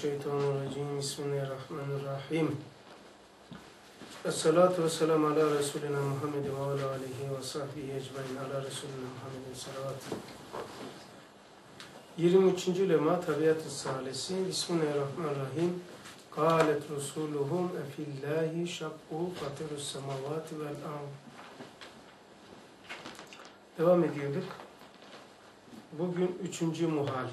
Mineşşeytanirracim. Bismillahirrahmanirrahim. Esselatu vesselamu ala Resulina Muhammed ve ala aleyhi ve sahbihi ecmaîn ala Resulina Muhammedin salavat. 23. lema Tabiat-ı Salisi. Bismillahirrahmanirrahim. Kâlet rusuluhum efillâhi şakku fatirus semavati vel ard. Devam ediyorduk. Bugün 3. muhal.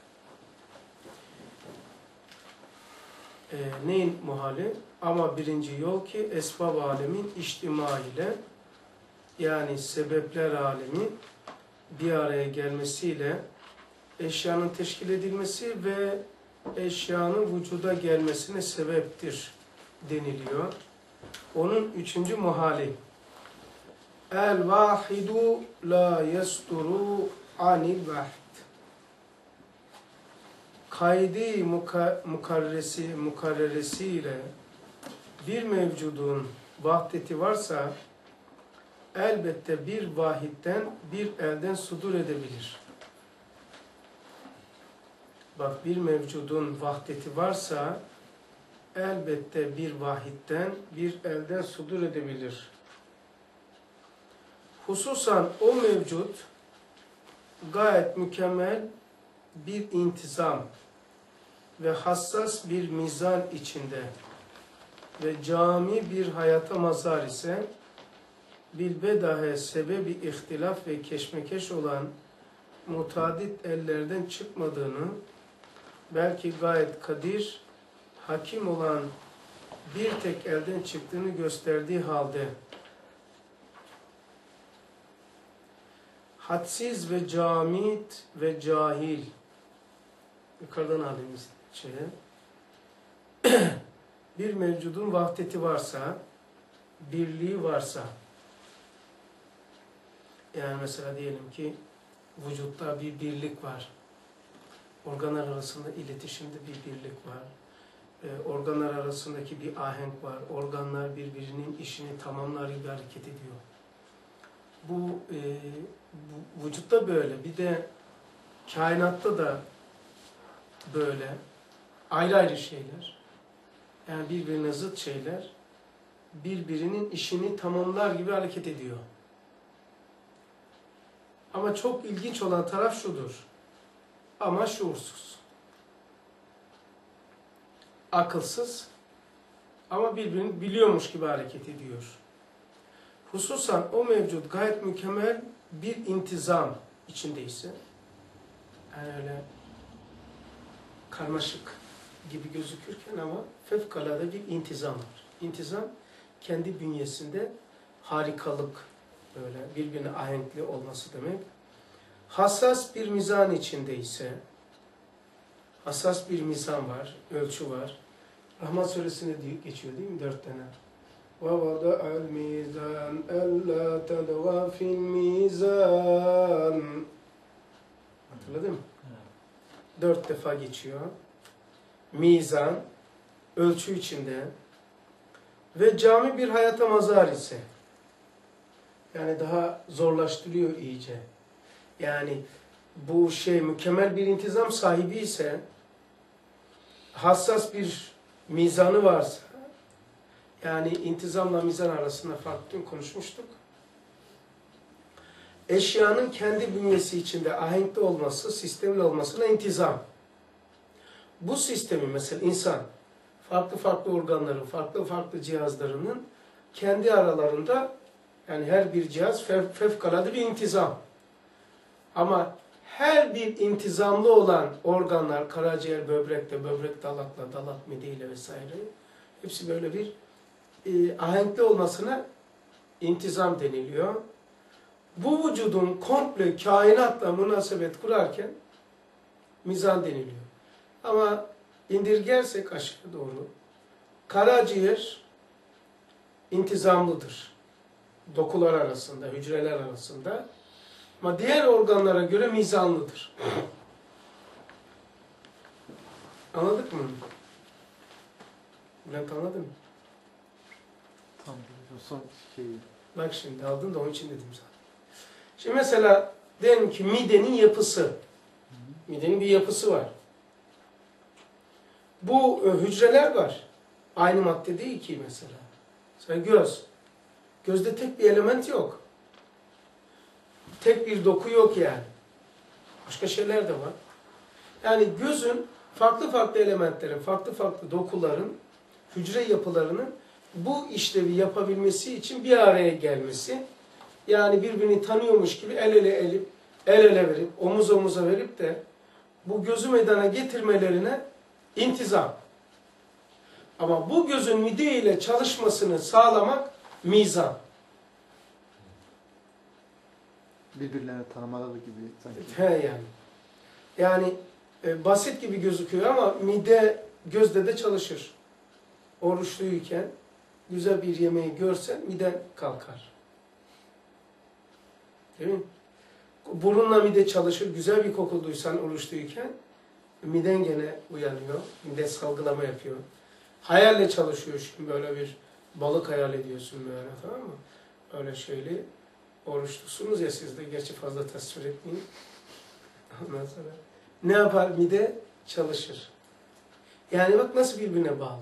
Neyin muhali? Ama birinci yol ki esbab alemin içtima ile, yani sebepler alemi bir araya gelmesiyle eşyanın teşkil edilmesi ve eşyanın vücuda gelmesine sebeptir deniliyor. Onun 3. muhali. El vahidu la yasturu anil vahid. Kaydi mukarreresiyle bir mevcudun vahdeti varsa elbette bir vahitten bir elden sudur edebilir. Bak, bir mevcudun vahdeti varsa elbette bir vahitten bir elden sudur edebilir. Hususan o mevcut gayet mükemmel bir intizam ve hassas bir mizan içinde ve cami bir hayata mazhar ise bilbedahe sebebi ihtilaf ve keşmekeş olan mutadit ellerden çıkmadığını, belki gayet kadir, hakim olan bir tek elden çıktığını gösterdiği halde hadsiz ve camit ve cahil, yukarıdan alayım şeye, bir mevcudun vahdeti varsa, birliği varsa, yani mesela diyelim ki vücutta bir birlik var, organlar arasında iletişimde bir birlik var, organlar arasındaki bir ahenk var, organlar birbirinin işini tamamlar gibi hareket ediyor. Bu vücutta böyle, bir de kainatta da böyle ayrı ayrı şeyler, yani birbirine zıt şeyler birbirinin işini tamamlar gibi hareket ediyor. Ama çok ilginç olan taraf şudur: ama şuursuz, akılsız ama birbirini biliyormuş gibi hareket ediyor. Hususan o mevcut gayet mükemmel bir intizam içindeyse, yani öyle karmaşık gibi gözükürken ama fevkalade bir intizam var. İntizam kendi bünyesinde harikalık, böyle birbirine ahenkli olması demek. Hassas bir mizan içindeyse, hassas bir mizan var, ölçü var. Rahman suresinde geçiyor değil mi? 4 tane. وَوَضَعَ الْمِيزَانَ أَلَّا تَدْغَى فِي الْمِيزَانِ. Hatırladın mı? 4 defa geçiyor. Mizan, ölçü içinde ve cami bir hayata mazhar ise, yani daha zorlaştırıyor iyice. Yani bu şey mükemmel bir intizam sahibi ise, hassas bir mizanı varsa, yani intizamla mizan arasında farklı konuşmuştuk. Eşyanın kendi bünyesi içinde ahenkli olması, sistemli olmasına intizam. Bu sistemi mesela insan, farklı farklı organların, farklı farklı cihazlarının kendi aralarında, yani her bir cihaz fevkalade bir intizam. Ama her bir intizamlı olan organlar, karaciğer, böbrekte, böbrek dalakla, dalak mideyle vesaire, hepsi böyle bir ahenkli olmasına intizam deniliyor. Bu vücudun komple kainatla münasebet kurarken mizan deniliyor. Ama indirgersek aşağı doğru, karaciğer intizamlıdır. Dokular arasında, hücreler arasında. Ama diğer organlara göre mizanlıdır. Anladık mı? Bülent, anladın mı? Tam son şeyi. Bak şimdi aldın da onun için dedim sana. Şimdi mesela diyelim ki midenin yapısı. Midenin bir yapısı var. Bu hücreler var. Aynı madde değil ki mesela. Mesela göz. Gözde tek bir element yok. Tek bir doku yok yani. Başka şeyler de var. Yani gözün farklı farklı elementlerin, farklı farklı dokuların, hücre yapılarının bu işlevi yapabilmesi için bir araya gelmesi, yani birbirini tanıyormuş gibi el ele verip, omuz omuza verip de bu gözü meydana getirmelerine intizam. Ama bu gözün mide ile çalışmasını sağlamak mizan. Birbirlerini tanımaları gibi sanki. He yani. Yani basit gibi gözüküyor ama mide gözde de çalışır. Oruçluyken güzel bir yemeği görsen miden kalkar. Değil mi? Burunla mide çalışır. Güzel bir koku duysan oruçluyken miden gene uyanıyor. Mide salgılama yapıyor. Hayalle çalışıyor şimdi, böyle bir balık hayal ediyorsun böyle, tamam mı? Öyle şeyli. Oruçlusunuz ya siz de, gerçi fazla tasvir etmeyin. Ondan sonra ne yapar? Mide çalışır. Yani bak nasıl birbirine bağlı.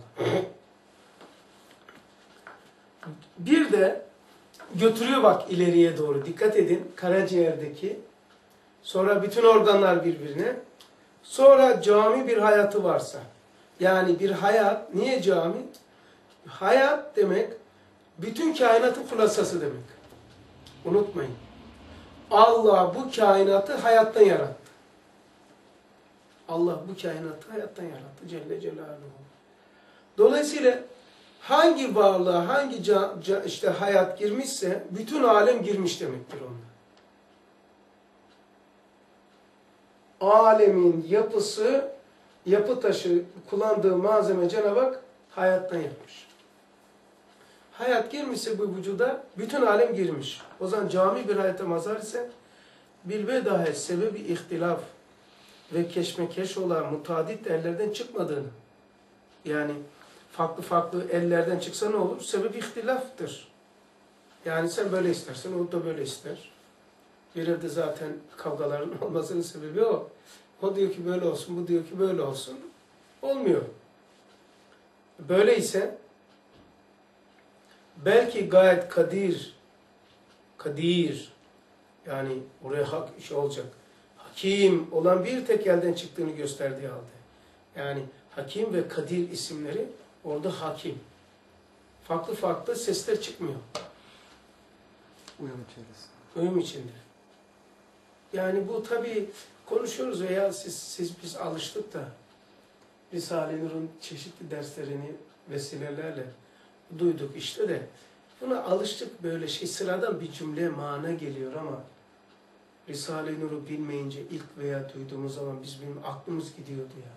Bir de götürüyor bak ileriye doğru. Dikkat edin, karaciğerdeki. Sonra bütün organlar birbirine. Sonra cami bir hayatı varsa. Yani bir hayat, niye cami? Hayat demek bütün kainatın kulasası demek. Unutmayın. Allah bu kainatı hayattan yarattı. Allah bu kainatı hayattan yarattı Celle Celaluhu. Dolayısıyla hangi varlığa, hangi işte hayat girmişse bütün alem girmiş demektir onda. Alemin yapısı, yapı taşı, kullandığı malzeme Cenab-ı Hak hayattan yapmış. Hayat girmişse bu vücuda bütün alem girmiş. O zaman cami bir hayata mazhar ise bilbedahe sebebi ihtilaf ve keşmekeş olan mutadit ellerden çıkmadığını, yani farklı farklı ellerden çıksa ne olur? Sebebi ihtilaftır. Yani sen böyle istersen, o da böyle ister. Bir evde zaten kavgaların olmasının sebebi o. O diyor ki böyle olsun, bu diyor ki böyle olsun. Olmuyor. Böyleyse belki gayet kadir, yani oraya hak iş olacak. Hakim olan bir tek elden çıktığını gösterdiği halde. Yani Hakim ve Kadir isimleri orada hakim. Farklı farklı sesler çıkmıyor. Uyum içerisinde. Uyum içinde. Yani bu tabii konuşuyoruz veya biz alıştık da Risale-i Nur'un çeşitli derslerini vesilelerle duyduk işte de buna alıştık, böyle sıradan bir cümle mana geliyor ama Risale-i Nur'u bilmeyince ilk veya duyduğumuz zaman bizim aklımız gidiyordu ya.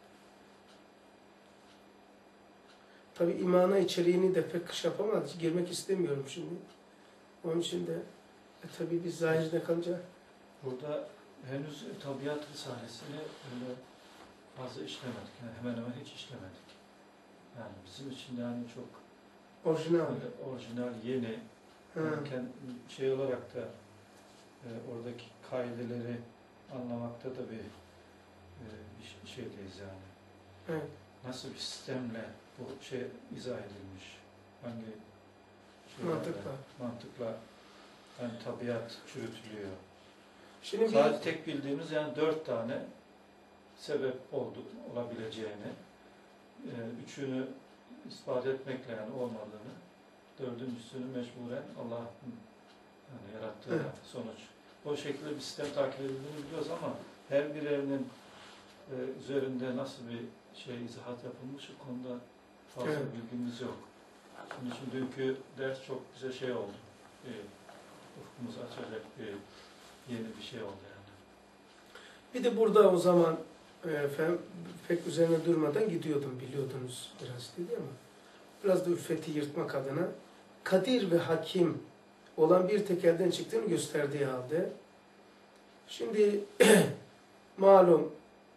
Tabii imana içeriğini de pek şey yapamadık, girmek istemiyorum şimdi. Onun için de tabii biz zahirde kalınca. Burada henüz tabiat risalesini öyle fazla işlemedik. Yani hemen hemen hiç işlemedik. Yani bizim için de yani çok orijinal, yeni. Yani şey olarak da oradaki kaideleri anlamakta da bir şeydeyiz yani. Evet. Nasıl bir sistemle bu şey izah edilmiş? Hangi mantıkla yani tabiat çürütülüyor. Şimdi sadece tek bildiğimiz yani 4 tane sebep olabileceğini, üçünü ispat etmekle yani olmadığını, dördüncüsünü mecburen Allah'ın yani yarattığı sonuç. O şekilde bir sistem takip edildiğini biliyoruz ama her birinin üzerinde nasıl bir izahat yapılmış o konuda fazla bilgimiz yok. Onun için dünkü ders çok bize oldu. Ufkumuzu açacak yeni bir şey oldu yani. Bir de burada o zaman pek üzerine durmadan gidiyordum, biliyordunuz biraz dedi ama biraz da üffeti yırtmak adına Kadir ve Hakim olan bir tek elden çıktığını gösterdiği halde şimdi malum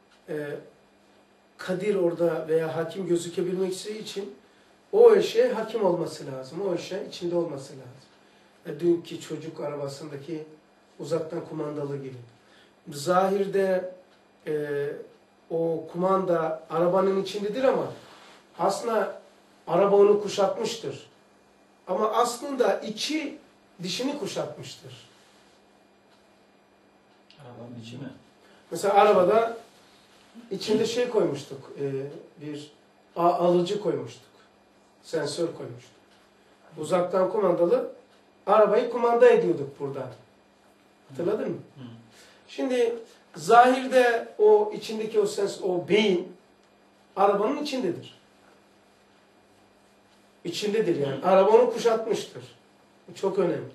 Kadir orada veya Hakim gözükebilmek için o eşe hakim olması lazım. O eşe içinde olması lazım. Dünkü çocuk arabasındaki uzaktan kumandalı gibi. Zahirde o kumanda arabanın içindedir ama aslında araba onu kuşatmıştır. Ama aslında içi dişini kuşatmıştır. Arabanın içi mi? Mesela arabada içinde şey koymuştuk, bir alıcı koymuştuk, sensör koymuştuk. Uzaktan kumandalı arabayı kumanda ediyorduk buradan. Hatırladın mı? Hı. Şimdi zahirde o içindeki o beyin arabanın içindedir. İçindedir yani. Araba onu kuşatmıştır. Bu çok önemli.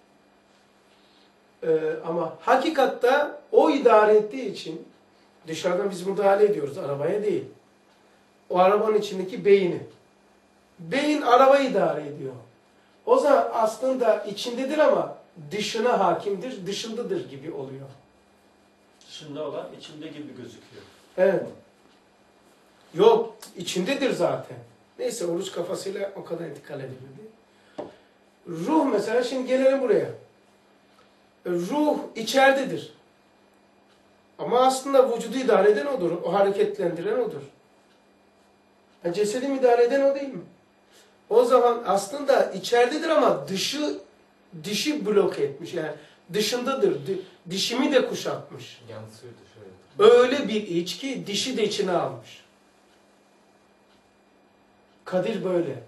Ama hakikatta o idare ettiği için dışarıdan biz müdahale ediyoruz. Arabaya değil. O arabanın içindeki beyni. Beyin arabayı idare ediyor. O zaman aslında içindedir ama dışına hakimdir, dışındadır gibi oluyor. Dışında olan içinde gibi gözüküyor. Evet. Yok, içindedir zaten. Neyse oruç kafasıyla o kadar intikal edilmedi. Ruh mesela, şimdi gelelim buraya. Ruh içeridedir. Ama aslında vücudu idare eden odur. O hareketlendiren odur. Yani cesedi idare eden o değil mi? O zaman aslında içeridedir ama dişi bloke etmiş. Yani dışındadır. Dişimi de kuşatmış. Yansıyor dışarıya. Öyle bir iç ki dişi de içine almış. Kadir böyle.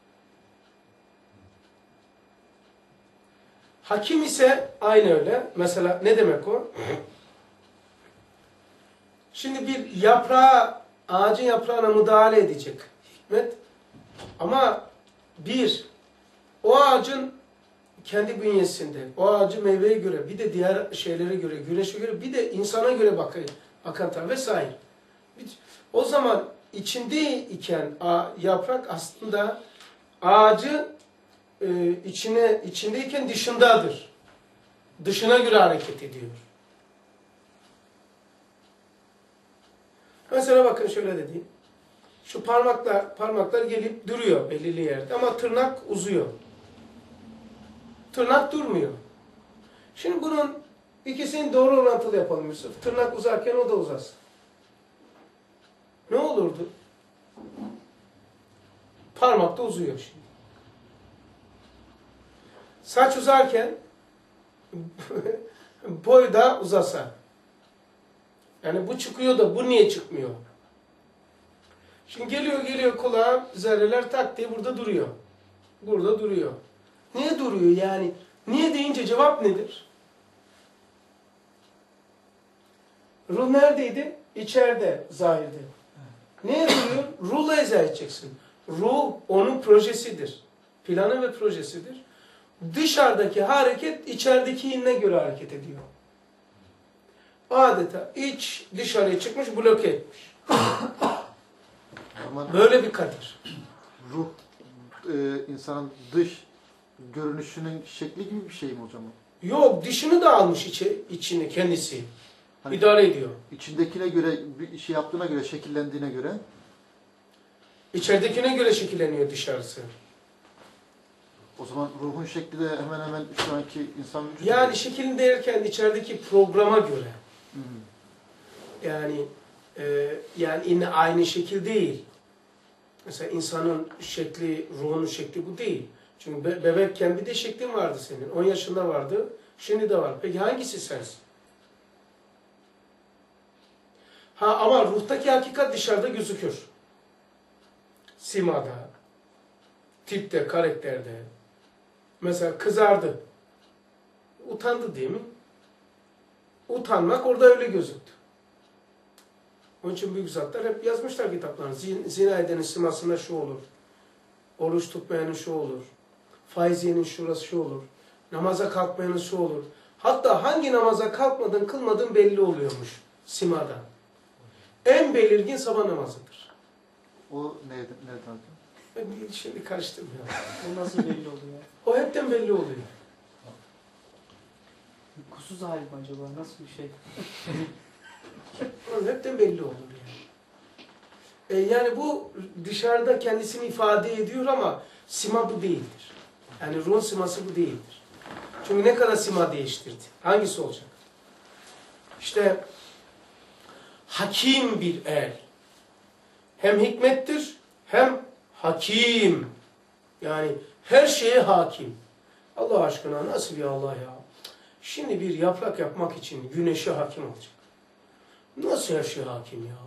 Hakim ise aynı öyle. Mesela ne demek o? Şimdi bir ağacın yaprağına müdahale edecek hikmet. Ama o ağacın kendi bünyesinde, o ağacı meyveye göre, bir de diğer şeylere göre, güneşe göre, bir de insana göre bakan tabi vesaire. O zaman içinde iken yaprak aslında ağacı içindeyken dışındadır. Dışına göre hareket ediyor. Mesela bakın şöyle dediğim. Şu parmaklar gelip duruyor belirli yerde ama tırnak uzuyor. Tırnak durmuyor. Şimdi bunun ikisini doğru orantılı yapalım Yusuf. Tırnak uzarken o da uzasın. Ne olurdu? Parmak da uzuyor şimdi. Saç uzarken boy da uzasa. Yani bu çıkıyor da bu niye çıkmıyor? Şimdi geliyor kulağa zerreler tak diye burada duruyor. Burada duruyor. Niye duruyor yani? Niye deyince cevap nedir? Ruh neredeydi? İçeride, zahirde. Neye duruyor? Ruhla izah edeceksin. Ruh onun projesidir. Planı ve projesidir. Dışarıdaki hareket içeridekine göre hareket ediyor. Adeta iç dışarıya çıkmış, bloke etmiş. Ama Böyle bir kadir. ruh insanın dış görünüşünün şekli gibi bir şey mi hocam? Yok, dışını da almış içini kendisi. Hani İdare ediyor. içindekine göre, bir şey yaptığına göre, şekillendiğine göre. İçeridekine göre şekilleniyor dışarısı. O zaman ruhun şekli de hemen hemen şu anki insan vücudu. Yani şeklini değerken içerideki programa göre. Hı hı. Yani yine aynı şekil değil. Mesela insanın şekli, ruhunun şekli bu değil. Çünkü bebekken bir de şeklin vardı senin. 10 yaşında vardı, şimdi de var. Peki hangisi sensin? Ama ruhtaki hakikat dışarıda gözükür. Simada, tipte, karakterde. Mesela kızardı. Utandı değil mi? Utanmak orada öyle gözüktü. Onun için büyük zatlar hep yazmışlar kitaplarını. Zina edenin simasında şu olur. Oruç tutmayanın şu olur. Faiz yiyenin şurası şu olur. Namaza kalkmayanın şu olur. Hatta hangi namaza kalkmadın, kılmadın belli oluyormuş simada. En belirgin sabah namazıdır. O nereden hocam? Ben şimdi karıştırmıyorum. O nasıl belli oluyor? O hepten belli oluyor. Kusuz hali mi acaba? Nasıl bir şey? O hepten belli olur yani. Yani bu dışarıda kendisini ifade ediyor ama sima bu değildir. Yani ruhun siması bu değildir. Çünkü ne kadar sima değiştirdi? Hangisi olacak? İşte hakim bir el. Hem hikmettir hem hakim. Yani her şeye hakim. Allah aşkına nasıl bir Allah ya? Şimdi bir yaprak yapmak için güneşe hakim olacak. Nasıl her şeye hakim ya?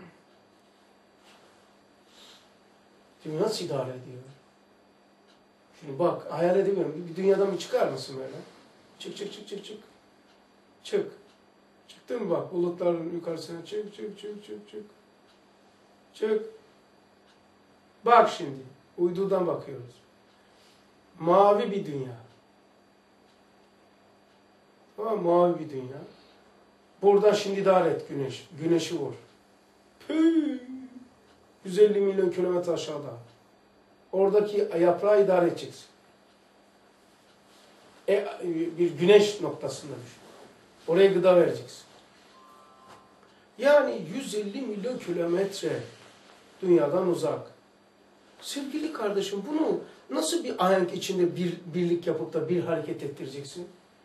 Şimdi nasıl idare ediyor? Şimdi bak hayal edemiyorum. Bir dünyadan bir çıkar mısın böyle? Çık çık çık çık çık. Çık. Çıktın mı bak bulutların yukarısına çık çık çık çık çık. Çık. Bak şimdi uydudan bakıyoruz. Mavi bir dünya. Tamam, mavi bir dünya. Buradan şimdi idare et güneş. Güneşi vur. Püh. 150 milyon kilometre aşağıda. Oradaki yaprağı idare edeceksin. Bir güneş noktasında düşün. Oraya gıda vereceksin. Yani 150 milyon kilometre dünyadan uzak. Sevgili kardeşim bunu nasıl bir ahenk içinde bir birlik yapıp da bir hareket ettireceksin?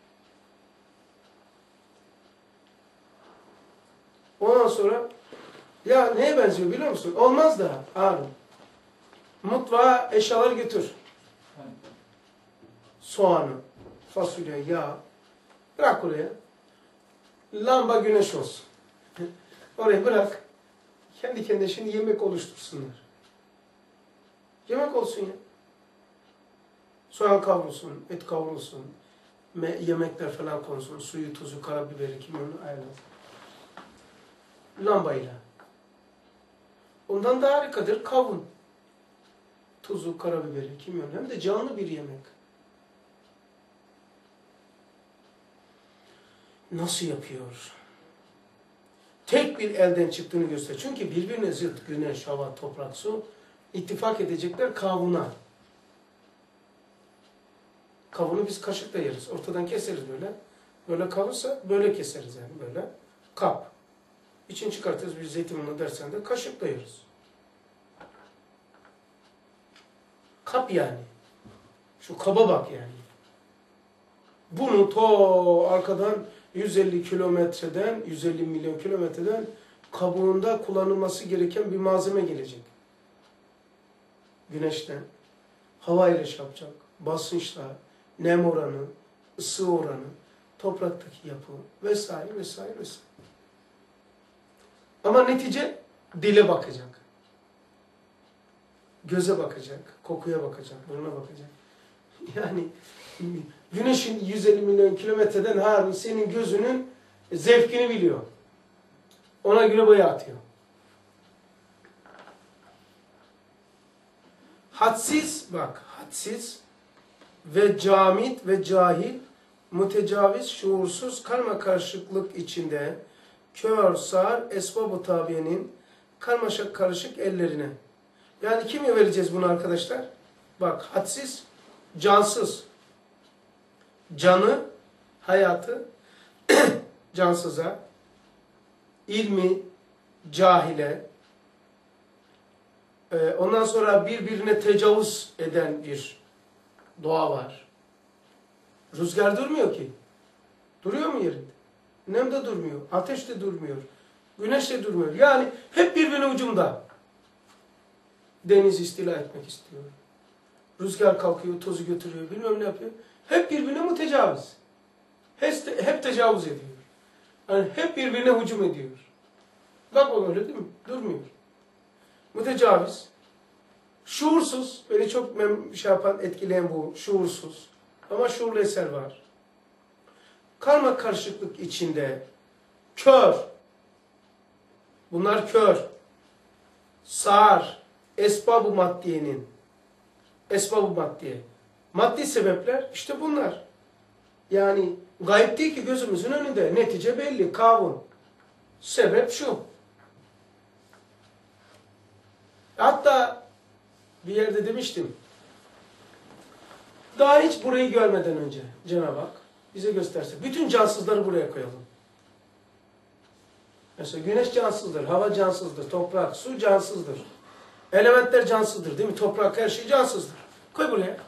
Ondan sonra ya neye benziyor biliyor musun? Olmaz da abi. Mutfağa eşyaları götür. Soğanı, fasulye, yağ. Bırak oraya. Lamba güneş olsun. Oraya bırak. Kendi kendine şimdi yemek oluştursunlar. Yemek olsun ya. Soğan kavrulsun, et kavrulsun. Yemekler falan konsun. Suyu, tuzu, karabiberi, kimyonu ayarlasın. Lambayla. Ondan da harikadır kavun. Tuzu, karabiberi, kimyon. Hem de canlı bir yemek. Nasıl yapıyor? Tek bir elden çıktığını gösteriyor. Çünkü birbirine zıt güneş, hava, toprak, su ittifak edecekler kavuna. Kavunu biz kaşıkla yeriz. Ortadan keseriz böyle. Böyle kalırsa böyle keseriz yani böyle. Kap. İçini çıkartırız bir zeytinyağı dersen de kaşıkla yeriz. Kap yani. Şu kaba bak yani. Bunu to arkadan 150 kilometreden, 150 milyon kilometreden kabuğunda kullanılması gereken bir malzeme gelecek. Güneşten. Hava ile şey yapacak. Basınçla, nem oranı, ısı oranı, topraktaki yapı vesaire vesaire vesaire. Ama netice dile bakacak. Göze bakacak, kokuya bakacak, buruna bakacak. Yani güneşin 150 milyon kilometreden harbi senin gözünün zevkini biliyor. Ona göre boya atıyor. Hadsiz, bak hadsiz ve camit ve cahil, mütecaviz, şuursuz, karmakarışıklık içinde kör, sağır, esbab-ı tabiyenin karmaşık karışık ellerine. Yani kime vereceğiz bunu arkadaşlar? Bak hadsiz, cansız. Canı, hayatı cansıza, ilmi cahile, ondan sonra birbirine tecavüz eden bir doğa var. Rüzgar durmuyor ki. Duruyor mu yerinde? Nem de durmuyor, ateş de durmuyor, güneş de durmuyor. Yani hep birbirine ucumda. Deniz istila etmek istiyor. Rüzgar kalkıyor, tozu götürüyor, bilmem ne yapıyor. Hep birbirine mütecavüz. Hep tecavüz ediyor. Yani hep birbirine hücum ediyor. Bak o öyle değil mi? Durmuyor. Mütecavüz. Şuursuz. Beni çok etkileyen bu. Şuursuz. Ama şuurlu eser var. Karma karışıklık içinde. Kör. Bunlar kör. Sağır. Esbab-ı maddiyenin. Esbab-ı maddiye. Maddi sebepler işte bunlar. Yani gayb değil ki gözümüzün önünde. Netice belli. Kavun. Sebep şu. Hatta bir yerde demiştim. Daha hiç burayı görmeden önce Cenab-ı Hak bize gösterse. Bütün cansızları buraya koyalım. Mesela güneş cansızdır, hava cansızdır, toprak, su cansızdır. Elementler cansızdır değil mi? Toprak, her şey cansızdır. Koy buraya.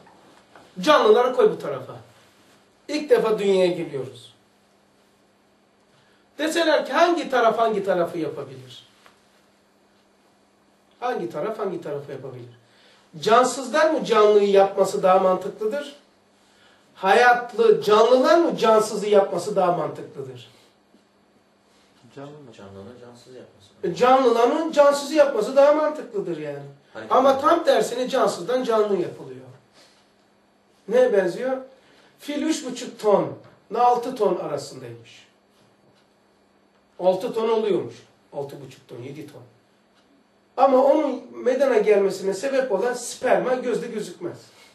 Canlıları koy bu tarafa. İlk defa dünyaya geliyoruz. Deseler ki hangi taraf hangi tarafı yapabilir? Hangi taraf hangi tarafı yapabilir? Cansızlar mı canlıyı yapması daha mantıklıdır? Hayatlı canlılar mı cansızı yapması daha mantıklıdır? Canlının cansız yapması. Canlıların cansızı yapması daha mantıklıdır yani. Hareket Ama tam tersine cansızdan canlı yapılıyor. Neye benziyor? Fil 3,5 ton ile 6 ton arasındaymış. 6 ton oluyormuş. 6,5 ton, 7 ton. Ama onun meydana gelmesine sebep olan sperma gözde gözükmez.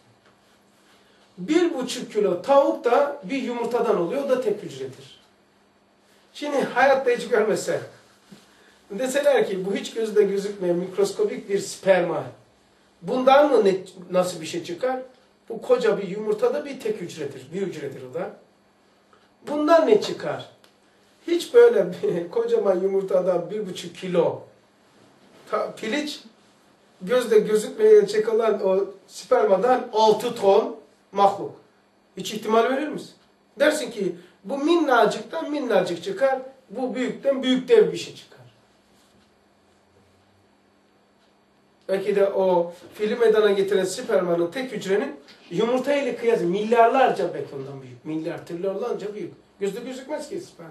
1,5 kilo tavuk da bir yumurtadan oluyor. O da tek hücredir. Şimdi hayatta hiç görmese, deseler ki bu hiç gözde gözükmeyen mikroskobik bir sperma. Bundan mı nasıl bir şey çıkar? Bu koca bir yumurtada bir tek hücredir. Bir hücredir o da. Bundan ne çıkar? Hiç böyle bir kocaman yumurtadan 1,5 kilo piliç, gözde gözükmeyecek olan o spermadan 6 ton mahluk. Hiç ihtimal verir misin? Dersin ki bu minnacıktan minnacık çıkar, bu büyükten büyük dev bir şey çıkar. Belki de o fili meydana getiren spermanın tek hücrenin yumurta ile kıyas milyarlarca belki ondan büyük. Milyar, trilyonlarca büyük. Gözde gözükmez ki sperma.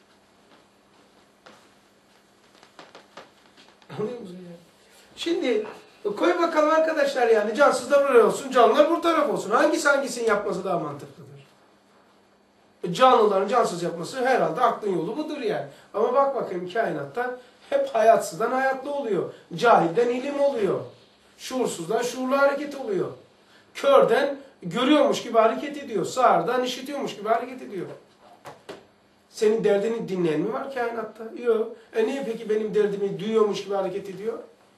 Anlıyor musun ya? Şimdi koy bakalım arkadaşlar yani cansızlar buraya olsun, canlılar bu taraf olsun. Hangisini yapması daha mantıklıdır? Canlıların cansız yapması herhalde aklın yolu budur yani. Ama bak bakayım kainatta hep hayatsızdan hayatlı oluyor. Cahilden ilim oluyor. Şuursuzdan şuurlu hareket oluyor. Körden görüyormuş gibi hareket ediyor. Sağırdan işitiyormuş gibi hareket ediyor. Senin derdini dinleyen mi var kainatta? Yok. Niye peki benim derdimi duyuyormuş gibi hareket ediyor?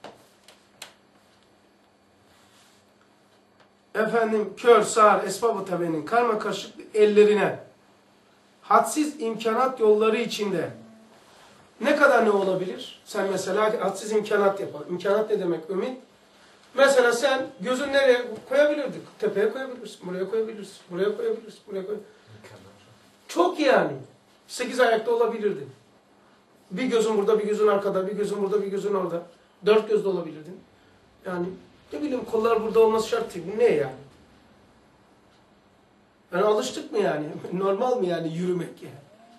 Efendim kör, sağır, esbab-ı tabiinin karmakarışık ellerine hadsiz imkanat yolları içinde ne kadar ne olabilir? Sen mesela hadsiz imkanat yapalım. İmkanat ne demek Ümit? Mesela sen gözün nereye koyabilirdik? Tepeye koyabilirsin, buraya koyabilirsin, buraya koyabilirsin, buraya koyabilirsin. Çok yani. 8 ayakta olabilirdin. Bir gözün burada, bir gözün arkada, bir gözün burada, bir gözün orada. 4 gözde olabilirdin. Yani ne bileyim kollar burada olması şart değil. Bu ne yani? Yani alıştık mı yani? Normal mi yani yürümek yani?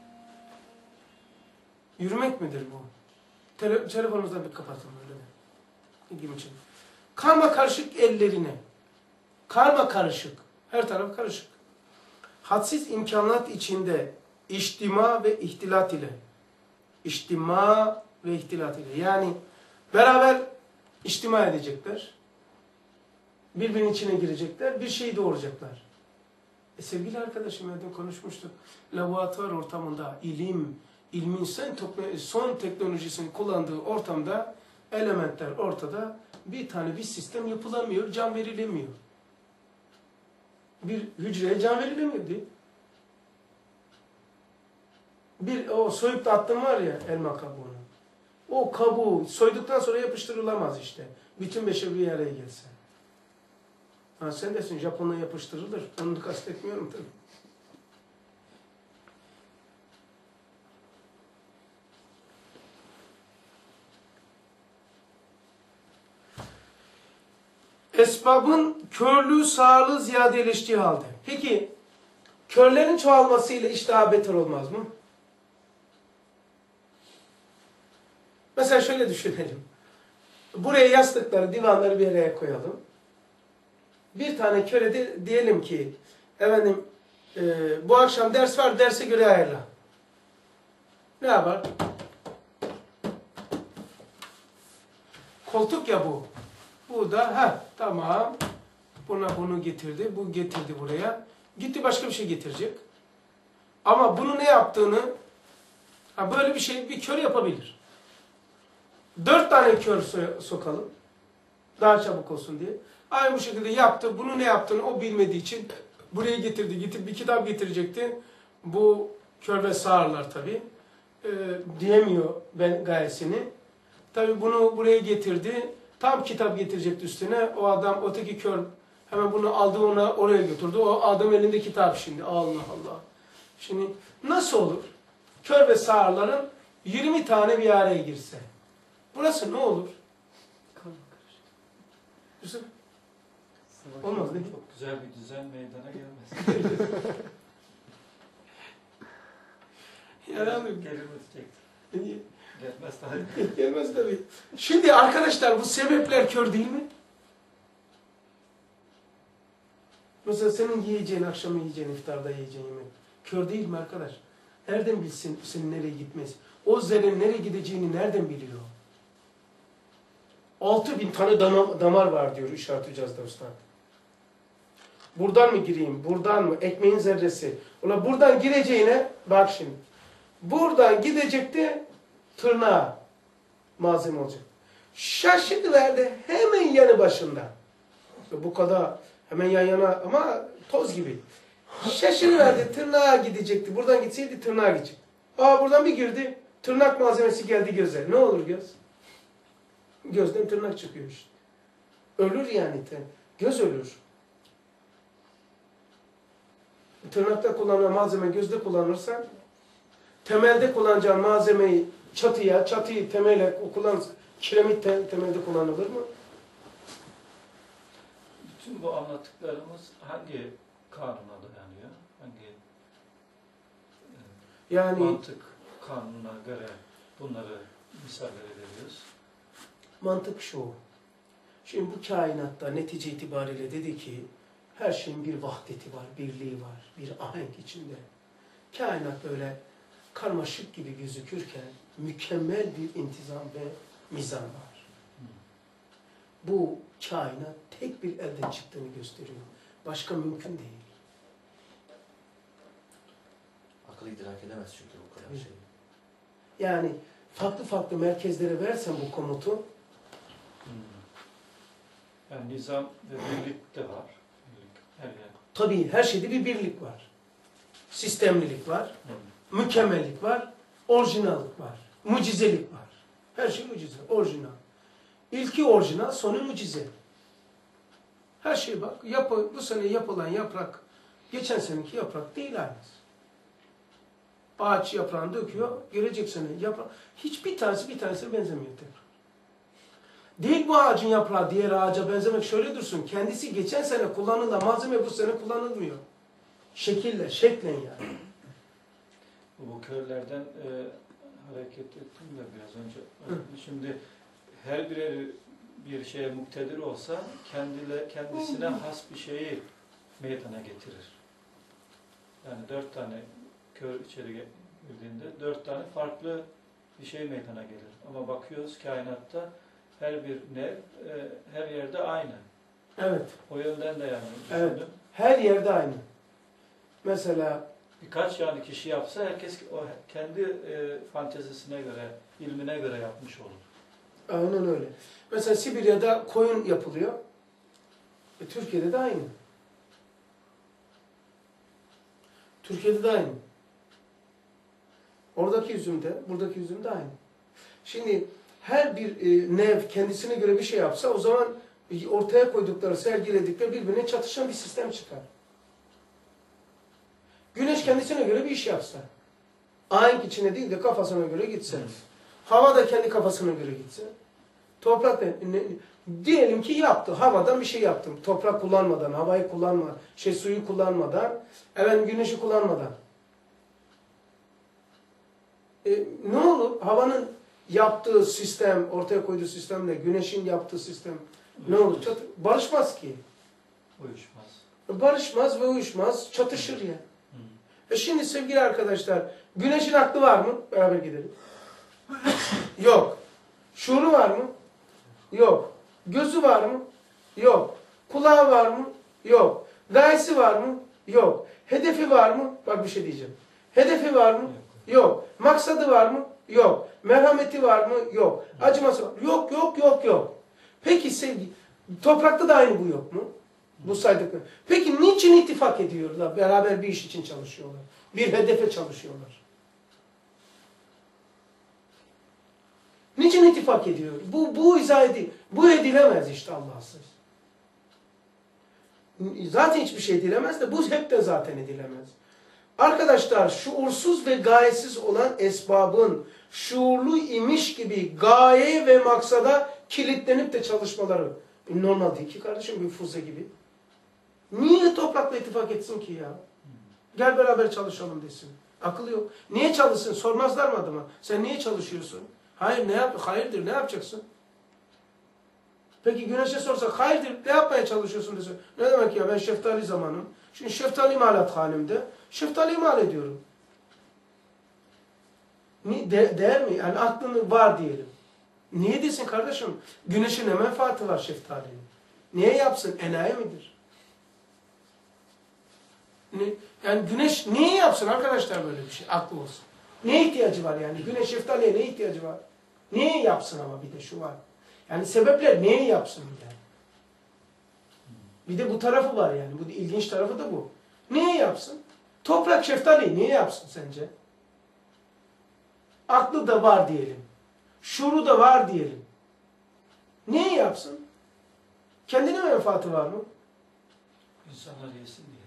Yürümek midir bu? Telefonunuzdan bir kapatın öyle. İlgimi çekin. Karma karışık ellerine. Karma karışık. Her taraf karışık. Hadsiz imkanat içinde içtima ve ihtilat ile. İçtima ve ihtilat ile. Yani beraber içtima edecekler. Birbirinin içine girecekler. Bir şeyi doğuracaklar. Sevgili arkadaşım dün konuşmuştuk. Laboratuvar ortamında ilmin son teknolojisini kullandığı ortamda elementler ortada bir sistem yapılamıyor, can verilemiyor. Bir hücreye can verilemiyor değil. O soyup da attım var ya elma kabuğunu. O kabuğu soyduktan sonra yapıştırılamaz işte. Bütün beşer bir araya gelse. Ha, sen desin Japon'a yapıştırılır. Onu kastetmiyorum tabii. Esbabın körlüğü sağlığı ziyadeleştiği halde. Peki körlerin çoğalmasıyla iş daha beter olmaz mı? Mesela şöyle düşünelim. Buraya yastıkları, divanları bir araya koyalım. Bir tane köre de diyelim ki efendim bu akşam ders var, derse göre ayarla. Ne yapar? Koltuk ya bu. Bu da tamam. Bunu getirdi. Bu getirdi buraya. Gitti başka bir şey getirecek. Ama bunu ne yaptığını böyle bir şey bir kör yapabilir. 4 tane kör sokalım. Daha çabuk olsun diye. Aynı bu şekilde yaptı. Bunu ne yaptığını o bilmediği için buraya getirdi. Bir kitap getirecekti. Bu kör ve sağırlar tabii. Diyemiyor ben gayesini. Tabii bunu buraya getirdi. Tam kitap getirecekti üstüne. O adam öteki kör hemen bunu aldı oraya götürdü. O adam elinde kitap şimdi. Allah Allah. Şimdi nasıl olur? kör ve sağırların 20 tane bir araya girse. Burası ne olur? Karma karışık. Yusuf? Savaş Olmaz değil mi? Çok güzel bir düzen meydana gelmez. Yani Gelir Gelmez tabii. gelmez tabii. Şimdi arkadaşlar bu sebepler kör değil mi? Mesela senin yiyeceğin, akşam yiyeceğin, iftarda yiyeceğin yemek kör değil mi arkadaş? Nereden bilsin senin nereye gitmesi? O zerrenin nereye gideceğini nereden biliyor? 6000 tane damar var diyor İşaret Hücaz'da Üstad. Buradan mı gireyim, buradan mı? Ekmeğin zerresi. Ulan buradan gireceğine, bak şimdi. Buradan gidecekti, tırnağa malzeme olacak. Şaşırıverdi hemen yanı başında. Bu kadar hemen yan yana ama toz gibi. Şaşırıverdi, tırnağa gidecekti. Buradan gitseydi tırnağa gidecekti. Buradan bir girdi, tırnak malzemesi geldi göze. Ne olur göz? Gözden tırnak çıkıyor işte. Ölür yani. Göz ölür. Tırnakta kullanılan malzeme gözde kullanırsan, temelde kullanacağın malzemeyi çatıyı temelle kullanırsan, kiremit temelde kullanılır mı? Bütün bu anlattıklarımız hangi kanuna dayanıyor? Hangi Yani mantık kanununa göre bunları misalleri veriyoruz? mantık şu. Şimdi bu kainatta netice itibariyle dedi ki her şeyin bir vahdeti var, birliği var, bir ahenk içinde. Kainat böyle karmaşık gibi gözükürken mükemmel bir intizam ve mizan var. Bu kainat tek bir elden çıktığını gösteriyor. Başka mümkün değil. Akıl idrak edemez çünkü bu kadar şey. Yani farklı farklı merkezlere versen bu komutu, Yani nizam ve birlik de var. Birlik her yer. tabii her şeyde bir birlik var. Sistemlilik var, mükemmellik var, orijinallik var, mucizelik var. Her şey mucize, orijinal. İlki orijinal, sonu mucize. Her şey bak, bu sene yapılan yaprak, geçen seneki yaprak değil aynısı. Ağaç yaprağını döküyor, gelecek sene yaprak, hiçbir tanesi bir tanesine benzemiyor tekrar. Değil bu ağacın yaprağı diğer ağaca benzemek şöyle dursun, kendisi geçen sene kullanılan malzeme bu sene kullanılmıyor. Şeklen yani. Bu körlerden hareket ettim de biraz önce. Şimdi her biri bir şeye muktedir olsa kendisine has bir şeyi meydana getirir. Yani 4 tane kör içeri girdiğinde 4 tane farklı bir şey meydana gelir. Ama bakıyoruz kainatta her bir nev her yerde aynı. Evet. O yönden de yani Evet. düşündüm. Her yerde aynı. Mesela Birkaç yani kişi yapsa herkes o kendi fantezisine göre, ilmine göre yapmış olur. aynen öyle. Mesela Sibirya'da koyun yapılıyor. Türkiye'de de aynı. Türkiye'de de aynı. Oradaki üzümde, buradaki üzümde aynı. Şimdi her bir nev kendisine göre bir şey yapsa o zaman ortaya koydukları, sergiledikleri birbirine çatışan bir sistem çıkar. Güneş kendisine göre bir iş yapsa, ahenk içine değil de kafasına göre gitse, hava da kendi kafasına göre gitse, toprak da, diyelim ki yaptı, havadan bir şey yaptım, toprak kullanmadan, havayı kullanmadan, suyu kullanmadan, güneşi kullanmadan. Ne olur? Havanın yaptığı sistem, ortaya koyduğu sistemle güneşin yaptığı sistem ne olur? Barışmaz ki. Uyuşmaz. Barışmaz ve uyuşmaz, çatışır ya. Şimdi sevgili arkadaşlar, güneşin aklı var mı? Beraber gidelim. Yok. Şuuru var mı? Yok. Gözü var mı? Yok. Kulağı var mı? Yok. Gayesi var mı? Yok. Hedefi var mı? Bak bir şey diyeceğim. Hedefi var mı? Yok. Maksadı var mı? Yok. Merhameti var mı? Yok. Acıması var mı? Yok, yok, yok, yok. Peki sevgi, toprakta da aynı bu yok mu? Bu saydıkları. Peki niçin ittifak ediyorlar? Beraber bir iş için çalışıyorlar. Bir hedefe çalışıyorlar. Niçin ittifak ediyor? Bu izah edilmez. Bu edilemez işte Allah'sız. Zaten hiçbir şey edilemez de bu hepten zaten edilemez. Arkadaşlar şuursuz ve gayesiz olan esbabın şuurlu imiş gibi gaye ve maksada kilitlenip de çalışmaları normal değil ki kardeşim, bir füze gibi. Niye toprakla ittifak etsin ki ya? Gel beraber çalışalım desin. Akıl yok. Niye çalışsın? Sormazlar mı adama? Sen niye çalışıyorsun? Hayır, ne yap? Hayırdır, ne yapacaksın? Peki güneşe sorsak, hayırdır, ne yapmaya çalışıyorsun desin. Ne demek ya, ben şeftali zamanım. Şimdi şeftali imalathanemde şeftali imal ediyorum. Değer mi? Yani aklını var diyelim. Niye desin kardeşim? Güneşin ne menfaati var şeftalinin? Niye yapsın? Enayi midir? Yani güneş niye yapsın arkadaşlar böyle bir şey? Aklı olsun. Neye ihtiyacı var yani? Güneş şeftaliye ne ihtiyacı var? Niye yapsın ama bir de şu var. Yani sebepler niye yapsın bir de? Bir de bu tarafı var yani. Bu ilginç tarafı da bu. Niye yapsın? Toprak şeftaliyi niye yapsın sence? Aklı da var diyelim. Şuuru da var diyelim. Niye yapsın? Kendine menfaati var mı? İnsanlar yesin diye.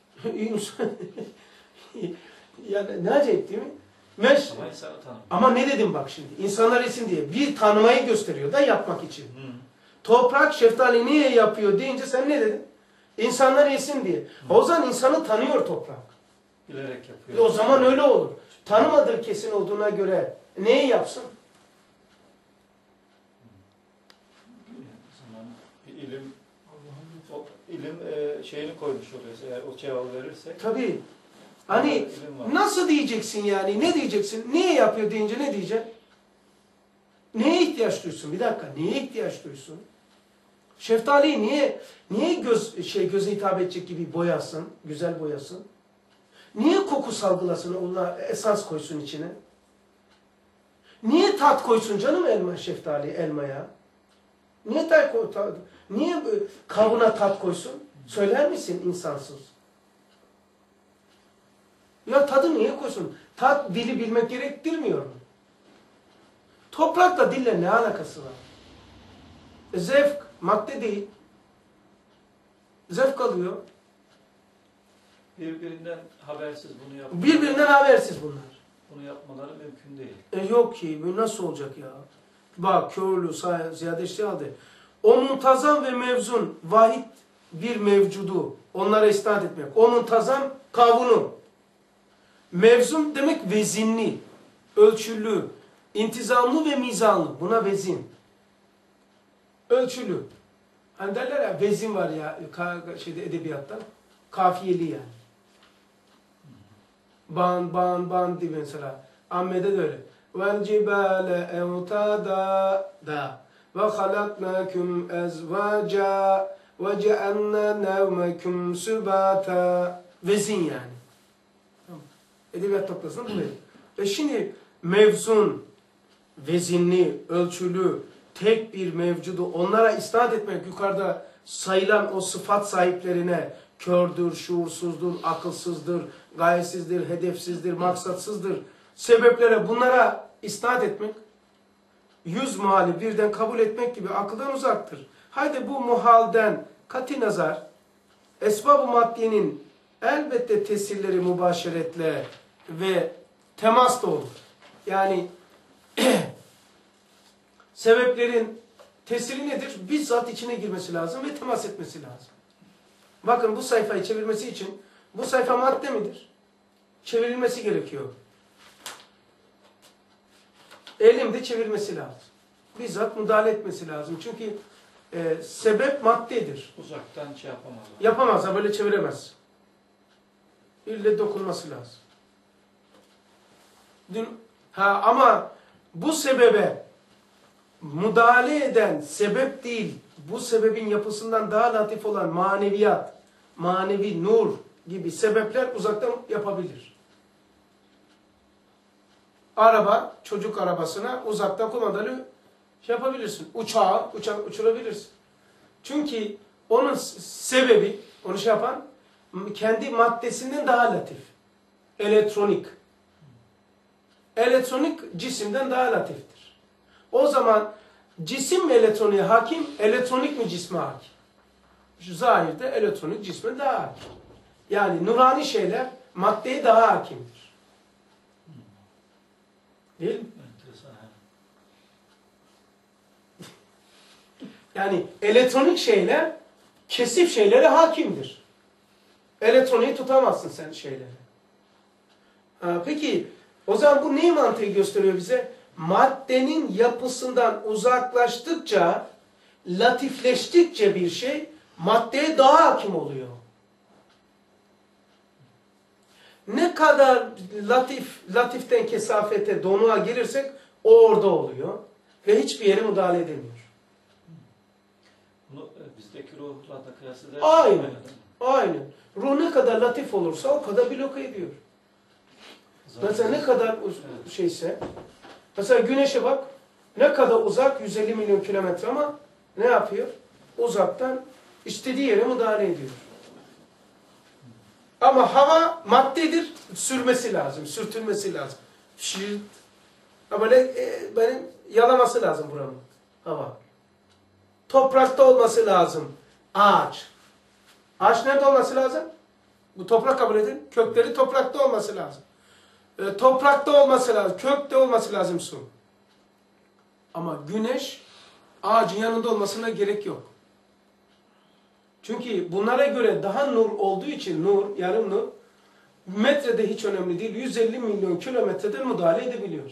Yani ne acayip değil mi? Ama insanı tanımıyor. Ama ne dedim bak şimdi? İnsanlar yesin diye. Bir tanımayı gösteriyor da yapmak için. Toprak şeftali niye yapıyor deyince sen ne dedin? İnsanlar yesin diye. O zaman insanı tanıyor toprak. Bilerek yapıyor. O zaman öyle olur. Tanımadığı kesin olduğuna göre neyi yapsın? O zaman bir ilim, o ilim şeyini koymuş oluyorsa, eğer o cevabı verirse. Tabii. Hani nasıl diyeceksin yani? Ne diyeceksin? Niye yapıyor deyince ne diyeceksin? Neye ihtiyaç duysun? Bir dakika. Neye ihtiyaç duysun? Şeftaliyi niye göze hitap edecek gibi boyasın? Güzel boyasın. Niye koku salgılasın? Ona esans koysun içine. Niye tat koysun canım elmaya? Niye kavuna tat koysun? Söyler misin insansız? Ya tadı niye koysun? Tat dili bilmek gerektirmiyor mu? Toprakla dille ne alakası var? Zevk, madde değil. Zevk alıyor. Birbirinden habersiz bunu yapmaları. Birbirinden habersiz bunlar. Bunu yapmaları mümkün değil. Yok ki, bu nasıl olacak ya? Bak, körlü, ziyade işte aldı. O muntazam ve mevzun, vahid bir mevcudu, onlara isnat etmek. O muntazam kavunu. Mevzun demek vezinli, ölçülü, intizamlı ve mizanlı. Buna vezin. Ölçülü. Hani derler ya, vezin var ya edebiyatta. Kafiyeli yani. Ban diye mesela. Ahmet'e de öyle. Vel cibale evtada da ve halaknakum ezvaca ve cealna nevmekum sübata. Vezin yani. Edebiyat noktasında buraya. Şimdi mevzun, vezinli, ölçülü, tek bir mevcudu onlara isnat etmek, yukarıda sayılan o sıfat sahiplerine kördür, şuursuzdur, akılsızdır, gayesizdir, hedefsizdir, maksatsızdır sebeplere bunlara isnat etmek, 100 muhali birden kabul etmek gibi akıldan uzaktır. Haydi bu muhalden kati nazar esbab-ı maddiyenin elbette tesirleri mübaşeretle ve temasla olur. Yani sebeplerin tesiri nedir? Bizzat içine girmesi lazım ve temas etmesi lazım. Bakın bu sayfayı çevirmesi için bu sayfa madde midir? Çevrilmesi gerekiyor. Elimde çevirmesi lazım. Bizzat müdahale etmesi lazım. Çünkü sebep maddedir. Uzaktan şey yapamaz. Yapamaz, böyle çeviremez. İlle dokunması lazım. Ama bu sebebe müdahale eden sebep değil, bu sebebin yapısından daha latif olan maneviyat, manevi nur gibi sebepler uzaktan yapabilir. Araba, çocuk arabasına uzaktan kumandalı yapabilirsin. Uçağı uçurabilirsin. Çünkü onun sebebi, onu yapan, kendi maddesinden daha latif. Elektronik. Elektronik cisimden daha latiftir. O zaman cisim mi elektroniğe hakim, elektronik mi cisme hakim? Şu zahirde elektronik cisme daha hakim. Yani nurani şeyler maddeye daha hakimdir. Değil mi? Enteresan. Yani elektronik şeyler kesif şeylere hakimdir. Elektroniği tutamazsın sen şeyleri. Peki o zaman bu neyi mantığı gösteriyor bize? Maddenin yapısından uzaklaştıkça, latifleştikçe bir şey maddeye daha hakim oluyor. Ne kadar latiften kesafete, donuğa gelirsek o orada oluyor. Ve hiçbir yere müdahale edemiyor. Bunu bizdeki ruhla da kıyas edersek Aynen. değil mi? Aynen. Ruh ne kadar latif olursa o kadar bloke ediyor. Mesela ne kadar şeyse, mesela güneşe bak, ne kadar uzak, 150 milyon kilometre ama ne yapıyor? Uzaktan istediği yere müdahale ediyor. Ama hava maddedir, sürmesi lazım, sürtülmesi lazım. Şiir, ama benim yalaması lazım buramın, hava. Toprakta olması lazım, ağaç. Ağaç nerede olması lazım? Bu toprak kabul edin, kökleri toprakta olması lazım. Toprakta olması lazım, kökte olması lazım su. Ama güneş ağacın yanında olmasına gerek yok. Çünkü bunlara göre daha nur olduğu için nur, yarım nur, metrede hiç önemli değil, 150 milyon kilometreden müdahale edebiliyor.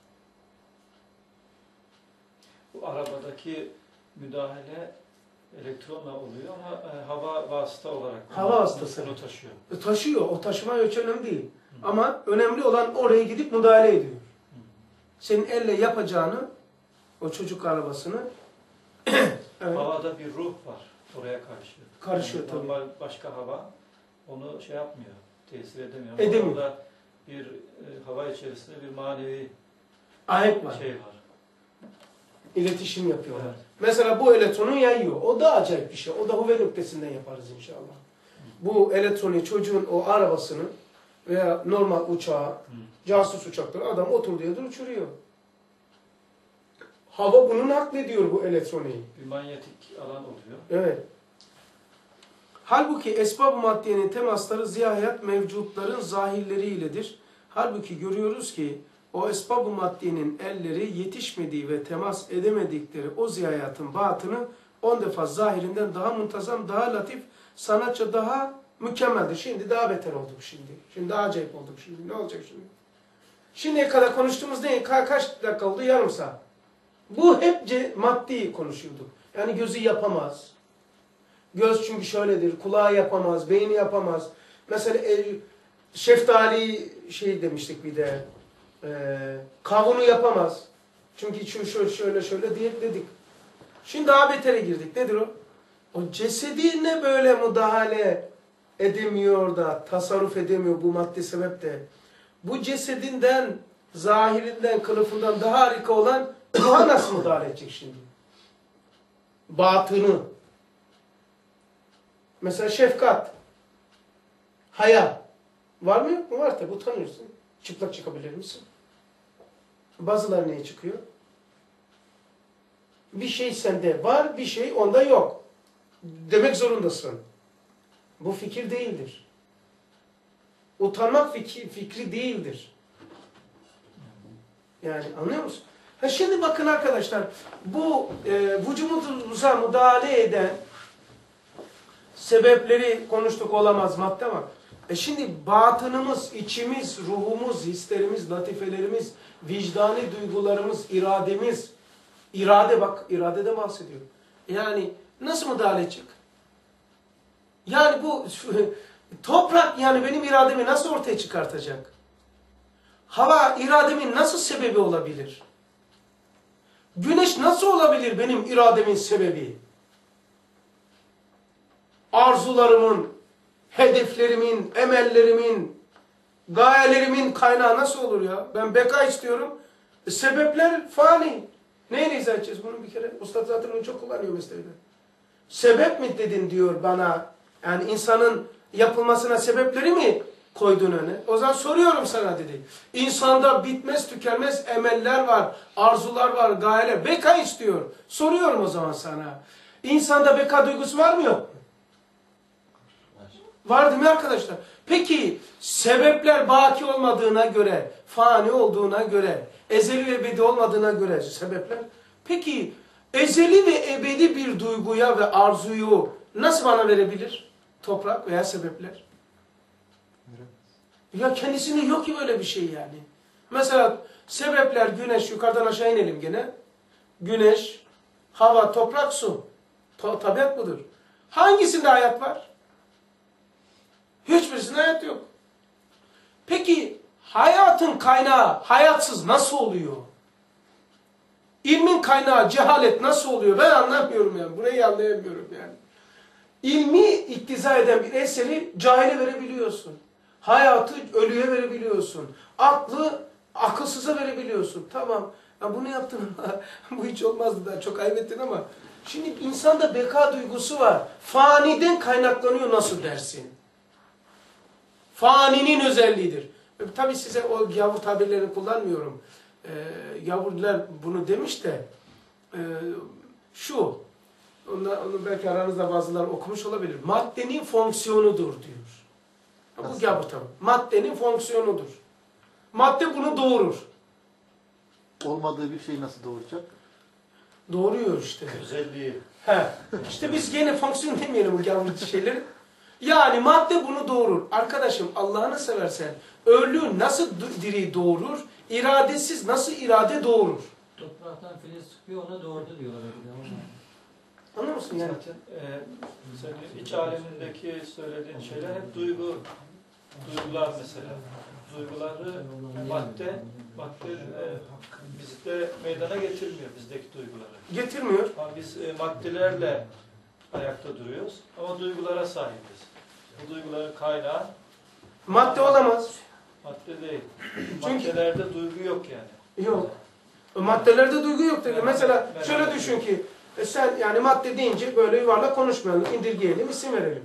Bu arabadaki müdahale elektronla oluyor ama hava vasıta olarak Hava vasıtası. bunu taşıyor. Taşıyor, o taşıma hiç önemli değil. Ama önemli olan oraya gidip müdahale ediyor. Senin elle yapacağını, o çocuk arabasını evet, Havada bir ruh var oraya karşı. karışıyor Yani tabii. normal başka hava onu şey yapmıyor, tesir edemiyor. Ama Edemiyor. orada bir hava içerisinde bir manevi Ahenk var. şey var. İletişim yapıyorlar. Evet. Mesela bu elektronu yayıyor. O da acayip bir şey. O da Hubble noktasından yaparız inşallah. Bu elektronu çocuğun o arabasını veya normal uçağı, casus uçakları adam oturduğu yerde uçuruyor. Hava bunu naklediyor bu elektroniği. Bir manyetik alan oluyor. Evet. Halbuki esbab-ı maddiyenin temasları ziyahiyat mevcutların zahirleriyledir. Halbuki görüyoruz ki o esbab-ı maddiyenin elleri yetişmediği ve temas edemedikleri o ziyahiyatın batını 10 defa zahirinden daha muntazam, daha latif, sanatça daha mükemmeldir. Şimdi daha beter olduk şimdi. Şimdi daha acayip olduk şimdi. Ne olacak şimdi? Şimdiye kadar konuştuğumuz ne? Kaç dakika oldu? Yarım saat. Bu hep maddi konuşuyorduk. Yani gözü yapamaz. Göz çünkü şöyledir. Kulağı yapamaz. Beyni yapamaz. Mesela şeftali şey demiştik bir de. Kavunu yapamaz. Çünkü şöyle diye dedik. Şimdi daha betere girdik. Nedir o? O cesedine böyle müdahale edemiyor da, tasarruf edemiyor bu maddi sebep de. Bu cesedinden, zahirinden, kılıfından daha harika olan ruha nasıl müdahale edecek şimdi? Batını. Mesela şefkat, haya. Var mı yok mu? Var tabi, utanıyorsun. Çıplak çıkabilir misin? Bazıları neye çıkıyor? Bir şey sende var, bir şey onda yok. Demek zorundasın. Bu fikir değildir. Utanmak fikri değildir. Yani anlıyor musun? Şimdi bakın arkadaşlar, bu vücudumuza müdahale eden sebepleri konuştuk, olamaz madde ama şimdi batınımız, içimiz, ruhumuz, hislerimiz, latifelerimiz, vicdani duygularımız, irademiz, iradede bahsediyor. Yani nasıl müdahale edecek? Yani bu toprak yani benim irademi nasıl ortaya çıkartacak? Hava irademin nasıl sebebi olabilir? Güneş nasıl olabilir benim irademin sebebi? Arzularımın, hedeflerimin, emellerimin, gayelerimin kaynağı nasıl olur ya? Ben beka istiyorum. Sebepler fani. Neyle izah edeceğiz bunu bir kere? Ustad zaten onu çok kullanıyor mesleğinde. Sebep mi dedin diyor bana. Yani insanın yapılmasına sebepleri mi koydun öne? O zaman soruyorum sana dedi. İnsanda bitmez tükenmez emeller var, arzular var, gayeler. Beka istiyor. Soruyorum o zaman sana. İnsanda beka duygusu var mı yok mu? Var değil mi arkadaşlar? Peki sebepler baki olmadığına göre, fani olduğuna göre, ezeli ve ebedi olmadığına göre sebepler. Peki ezeli ve ebedi bir duyguya ve arzuyu nasıl bana verebilir? Toprak veya sebepler. Ya kendisinde yok ki böyle bir şey yani. Mesela sebepler güneş, yukarıdan aşağı inelim gene. Güneş, hava, toprak, su. Tabiat budur. Hangisinde hayat var? Hiçbirisinde hayat yok. Peki hayatın kaynağı hayatsız nasıl oluyor? İlmin kaynağı cehalet nasıl oluyor? Ben anlamıyorum yani. Burayı anlayamıyorum yani. İlmi iktiza eden bir eseri cahile verebiliyorsun. Hayatı ölüye verebiliyorsun. Aklı akılsıza verebiliyorsun. Tamam. Ya bunu yaptın ama bu hiç olmazdı da çok ayıp ettin ama şimdi insanda beka duygusu var. Faniden kaynaklanıyor nasıl dersin? Faninin özelliğidir. Tabii size o gavur tabirlerini kullanmıyorum. Gavurlar bunu demiş de şu, onu belki aranızda bazıları okumuş olabilir. Maddenin fonksiyonudur diyor. Bu gavur tabi. Maddenin fonksiyonudur. Madde bunu doğurur. Olmadığı bir şey nasıl doğuracak? Doğuruyor işte. Özelliği. He. İşte biz gene fonksiyon demeyelim bu gavur şeyleri. Yani madde bunu doğurur. Arkadaşım Allah'ını seversen ölü nasıl diri doğurur? İradesiz nasıl irade doğurur? Topraktan filiz çıkıyor, ona doğurdu diyorlar. Anlıyor musun yani? Zaten senin iç alemindeki söylediğin şeyler hep duygular mesela. Duyguları madde bizde meydana getirmiyor bizdeki duyguları. Getirmiyor. Ama biz maddelerle ayakta duruyoruz ama duygulara sahibiz. Bu duyguların kaynağı Madde olamaz. madde değil. Çünkü- Maddelerde duygu yok yani. Yok. Maddelerde duygu yok dedi. Mesela şöyle düşün ki sen yani madde deyince böyle yuvarlak konuşmayalım, indirgeyelim, isim verelim.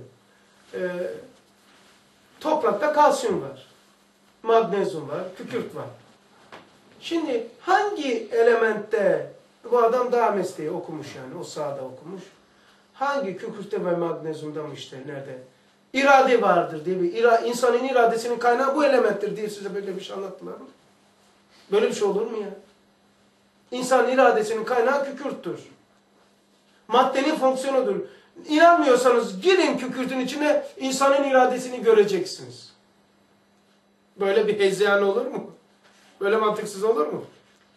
Toprakta kalsiyum var. Magnezyum var, kükürt var. Şimdi hangi elementte bu adam daha mesleği okumuş yani o sahada okumuş. Hangi kükürtte ve magnezyumda mı işte nerede? İrade vardır diye insanın iradesinin kaynağı bu elementtir diye size böyle bir şey anlattılar mı? Böyle bir şey olur mu ya? İnsanın iradesinin kaynağı kükürttür. Maddenin fonksiyonudur. İnanmıyorsanız girin kükürtün içine insanın iradesini göreceksiniz. Böyle bir hezeyan olur mu? Böyle mantıksız olur mu?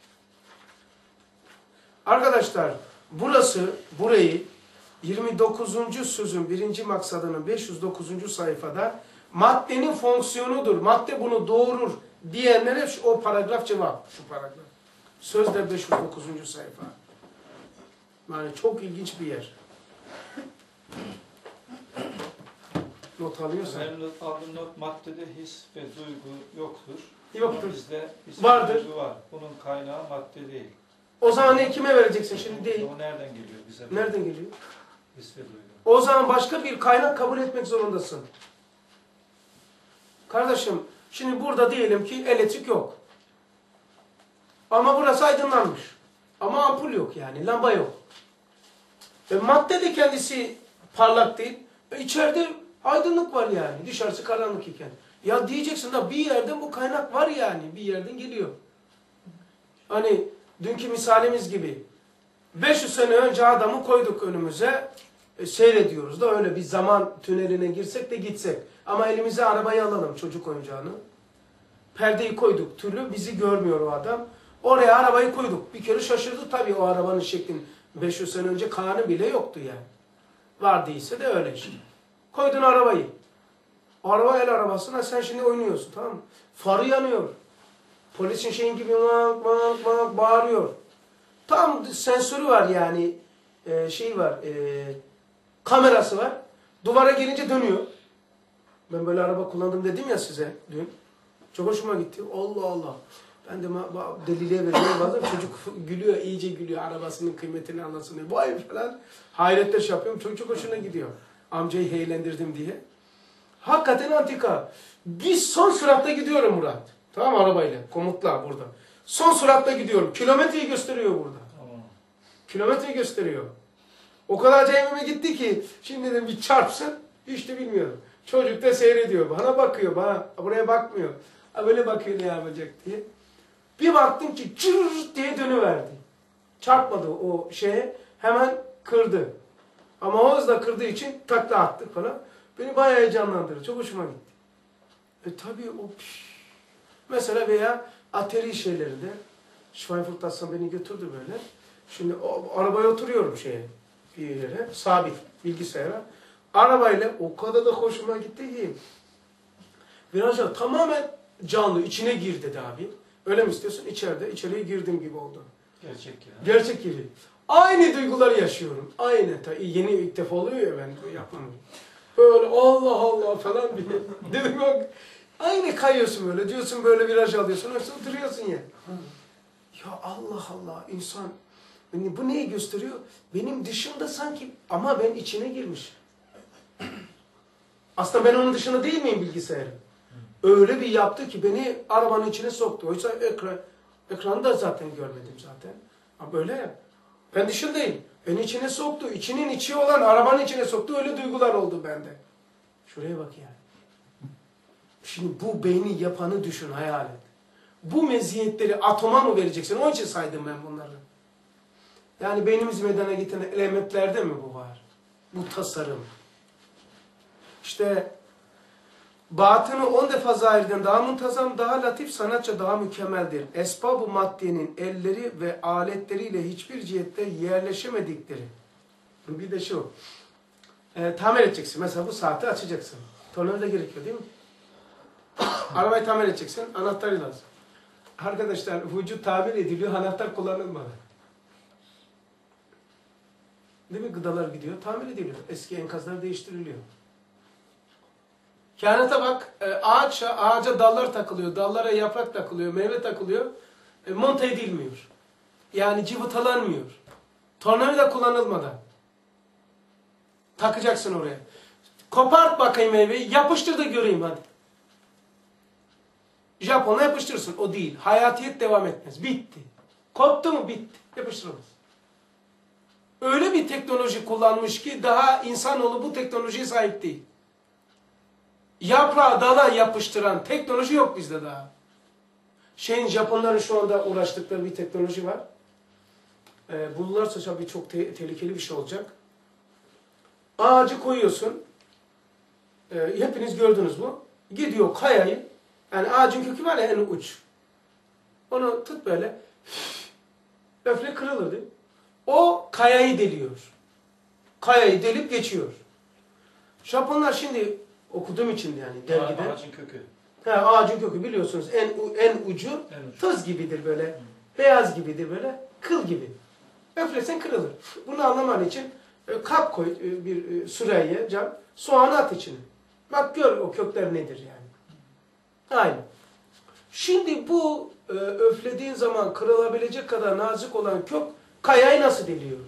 Arkadaşlar burayı 29. sözün 1. maksadının 509. sayfada maddenin fonksiyonudur. Madde bunu doğurur diyenlere o paragraf cevap. Şu paragraf. Sözde 509. sayfa. Yani çok ilginç bir yer. Not alıyorsan. Benim aldığım not maddede his ve duygu yoktur. Yoktur. Ama bizde his Vardır. ve duygu var. Bunun kaynağı madde değil. O zaman ne kime vereceksin şimdi değil. O nereden geliyor bize? Nereden geliyor? His ve duygu. O zaman başka bir kaynak kabul etmek zorundasın. Kardeşim şimdi burada diyelim ki elektrik yok. Ama burası aydınlanmış. Ama ampul yok yani lamba yok. Madde de kendisi parlak değil. İçeride aydınlık var yani. Dışarısı karanlık iken. Ya diyeceksin da bir yerden bu kaynak var yani. Bir yerden geliyor. Hani dünkü misalimiz gibi. 500 sene önce adamı koyduk önümüze. Seyrediyoruz da öyle bir zaman tüneline girsek de gitsek. Ama elimize arabayı alalım çocuk oyuncağını. Perdeyi koyduk türlü bizi görmüyor o adam. Oraya arabayı koyduk. Bir kere şaşırdı tabii o arabanın şeklini. 500 sene önce kanı bile yoktu yani. Vardıysa de öyle işte. Koydun arabayı. Araba el arabasına sen şimdi oynuyorsun tamam mı? Farı yanıyor. Polisin şeyin gibi mank mank mank bağırıyor. Tam sensörü var yani. Kamerası var. Duvara gelince dönüyor. Ben böyle araba kullandım dedim ya size dün. Çok hoşuma gitti. Allah Allah. Ben de deliliğe veriyorum bazen. Çocuk gülüyor, iyice gülüyor. Arabasının kıymetini anlasın diye. Vay falan. Hayretler şey yapıyorum. Çok hoşuna gidiyor. Amcayı eğlendirdim diye. Hakikaten antika. Biz son süratle gidiyorum Murat. Tamam mı arabayla? Komutla burada. Son süratle gidiyorum. Kilometreyi gösteriyor burada. Tamam. Kilometreyi gösteriyor. O kadar acayibime gitti ki şimdi dedim bir çarpsın hiç de bilmiyorum. Çocuk da seyrediyor. Bana bakıyor. Buraya bakmıyor. Ha, böyle bakıyor ne yapacak diye. Bir baktım ki cırr diye dönüverdi. Çarpmadı o şeye. Hemen kırdı. Ama o hızla kırdığı için takla attık falan. Beni bayağı heyecanlandırdı. Çok hoşuma gitti. Tabii o mesela veya atari şeylerinde Schweinfurt Hasan beni götürdü böyle. Şimdi arabaya oturuyorum bir yere. Sabit bilgisayara. Arabayla o kadar da hoşuma gitti ki. Virajlar tamamen canlı. İçine gir dedi abi. Öyle mi istiyorsun? İçeriye girdim gibi oldu. Gerçek ya. Gerçek gibi. Aynı duyguları yaşıyorum. Aynı. Yeni ilk defa oluyor ya ben yapmam. Böyle Allah Allah falan bir dedim bak. Aynı kayıyorsun böyle. Diyorsun böyle viraj alıyorsun. Yoksa oturuyorsun ya. Ya Allah Allah insan. Bu neyi gösteriyor? Benim dışımda sanki ama ben içine girmiş. Aslında ben onun dışında değil miyim bilgisayarın? Öyle bir yaptı ki beni arabanın içine soktu. Oysa ekranı da zaten görmedim zaten. Ama böyle ya. Ben dışındayım. Beni içine soktu. İçinin içi olan arabanın içine soktu. Öyle duygular oldu bende. Şuraya bak yani. Şimdi bu beyni yapanı düşün, hayal et. Bu meziyetleri atoma mı vereceksin? Onun için saydım ben bunları. Yani beynimizi meydana getiren elementlerde mi bu var? Bu tasarım. İşte batını 10 defa zahirden daha muntazam, daha latif, sanatça daha mükemmeldir. Esbab-ı maddenin elleri ve aletleriyle hiçbir cihette yerleşemedikleri. Bir de şu. Tamir edeceksin. Mesela bu saati açacaksın. Tornavida gerekiyor değil mi? Arabayı tamir edeceksin. Anahtarı lazım. Arkadaşlar vücut tamir ediliyor. Anahtar kullanılmadı. Değil mi? Gıdalar gidiyor. Tamir ediliyor. Eski enkazlar değiştiriliyor. Kainata bak. Ağaca dallar takılıyor. Dallara yaprak takılıyor. Meyve takılıyor. Monte edilmiyor. Yani cıvıtalanmıyor. Tornavida kullanılmadan. Takacaksın oraya. Kopart bakayım meyveyi. Yapıştır da göreyim hadi. Japon'a yapıştırırsın. O değil. Hayatiyet devam etmez. Bitti. Koptu mu? Bitti. Yapıştırılmaz. Öyle bir teknoloji kullanmış ki daha insanoğlu bu teknolojiye sahip değil. Yaprağı dala yapıştıran teknoloji yok bizde daha. Japonların şu anda uğraştıkları bir teknoloji var. Bulurlarsa tabii çok tehlikeli bir şey olacak. Ağacı koyuyorsun. Hepiniz gördünüz bu. Gidiyor kayayı. Yani ağacın kökü var ya en uç. Onu tut böyle. Öfle kırılır değil mi? O kayayı deliyor. Kayayı delip geçiyor. Japonlar şimdi okuduğum için yani dergide. Ağacın kökü. Ağacın kökü biliyorsunuz en ucu tız gibidir böyle. Beyaz gibidir böyle. Kıl gibi. Öflesen kırılır. Bunu anlaman için kap koy bir sürahiye cam. Soğanı at içine. Bak gör o kökler nedir yani. Aynen. Şimdi bu öflediğin zaman kırılabilecek kadar nazik olan kök kayayı nasıl deliyor?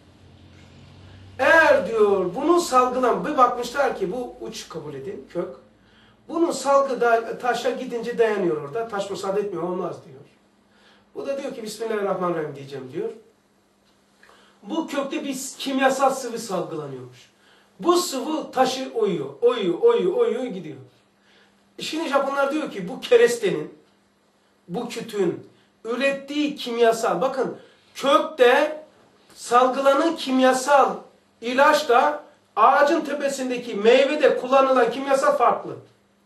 Eğer diyor bunu salgılan, bir bakmışlar ki bu uç kabul edin kök. Bunun salgı taşa gidince dayanıyor orada. Taş müsaade etmiyor olmaz diyor. Bu da diyor ki Bismillahirrahmanirrahim diyeceğim diyor. Bu kökte bir kimyasal sıvı salgılanıyormuş. Bu sıvı taşı oyuyor gidiyor. Şimdi Japonlar diyor ki bu kerestenin, bu kütüğün ürettiği kimyasal, bakın kökte salgılanan kimyasal ilaç da ağacın tepesindeki meyvede kullanılan kimyasal farklı.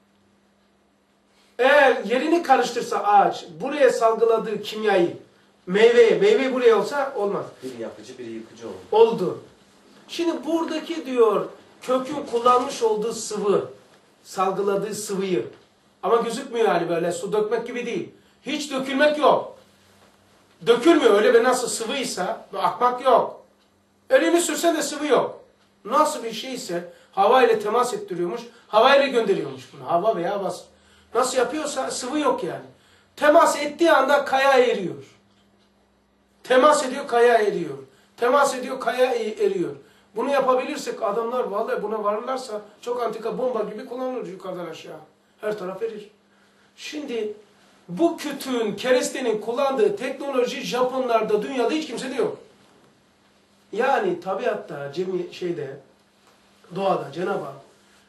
Eğer yerini karıştırsa ağaç buraya salgıladığı kimyayı meyve buraya olsa olmaz. Biri yapıcı, biri yıkıcı oldu. Oldu. Şimdi buradaki diyor kökün kullanmış olduğu sıvı, salgıladığı sıvıyı ama gözükmüyor yani böyle su dökmek gibi değil. Hiç dökülmek yok. Dökülmüyor öyle ve nasıl sıvıysa akmak yok. Elini sürsen de sıvı yok. Nasıl bir şeyse hava ile temas ettiriyormuş, hava ile gönderiyormuş bunu. Hava veya hava. Nasıl yapıyorsa sıvı yok yani. Temas ettiği anda kaya eriyor. Temas ediyor kaya eriyor. Temas ediyor kaya eriyor. Bunu yapabilirsek adamlar vallahi buna varırlarsa çok antika bomba gibi kullanılır yukarıdan aşağı. Her taraf erir. Şimdi bu kütüğün, kerestenin kullandığı teknoloji Japonlarda, dünyada hiç kimsede yok. Yani tabiatta, doğada Cenab-ı Hak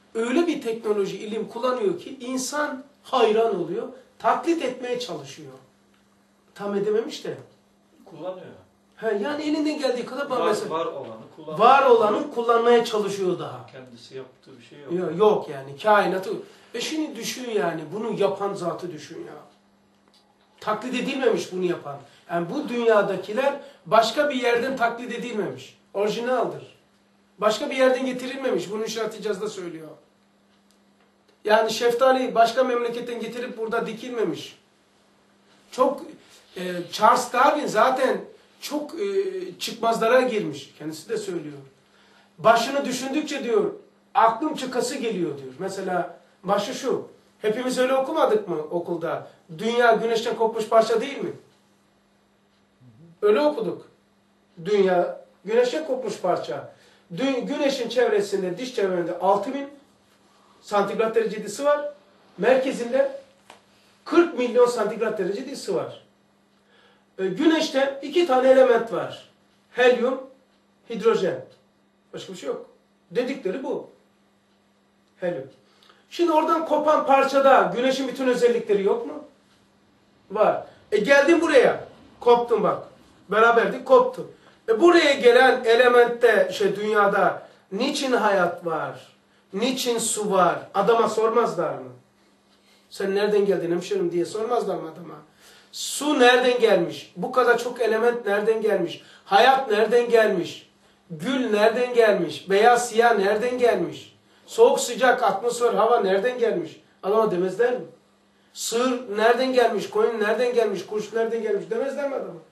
öyle bir teknoloji, ilim kullanıyor ki insan hayran oluyor, taklit etmeye çalışıyor. Tam edememiş de. Kullanıyor. Yani elinden geldiği kadar Var olanı kullanıyor. var olanı kullanmaya çalışıyor daha. Kendisi yaptığı bir şey yok. Yok yani kainatı. Şimdi düşün yani bunu yapan zatı düşün ya. Taklit edilmemiş bunu yapan. Yani bu dünyadakiler başka bir yerden taklit edilmemiş. Orijinaldir. Başka bir yerden getirilmemiş. Bunu Şah Ticaz'da söylüyor. Yani şeftali başka memleketten getirip burada dikilmemiş. Çok Charles Darwin zaten çok çıkmazlara girmiş. Kendisi de söylüyor. Başını düşündükçe diyor aklım çıkası geliyor diyor. Mesela başı şu. Hepimiz öyle okumadık mı okulda? Dünya güneşten kopmuş parça değil mi? Öyle okuduk. Dünya güneşten kopmuş parça. Güneşin çevresinde, dış çevresinde 6000 santigrat derece ısı var. Merkezinde 40 milyon santigrat derece ısı var. Güneşte 2 tane element var. Helyum, hidrojen. Başka bir şey yok. Dedikleri bu. Helyum. Şimdi oradan kopan parçada güneşin bütün özellikleri yok mu? Var. Geldin buraya. Koptun bak. Beraberdik koptu. Buraya gelen elementte dünyada niçin hayat var? Niçin su var? Adama sormazlar mı? Sen nereden geldin hemşerim diye sormazlar mı adama? Su nereden gelmiş? Bu kadar çok element nereden gelmiş? Hayat nereden gelmiş? Gül nereden gelmiş? Beyaz siyah nereden gelmiş? Soğuk sıcak atmosfer hava nereden gelmiş? Adama demezler mi? Sığır nereden gelmiş? Koyun nereden gelmiş? Kuş nereden gelmiş? Demezler mi adama?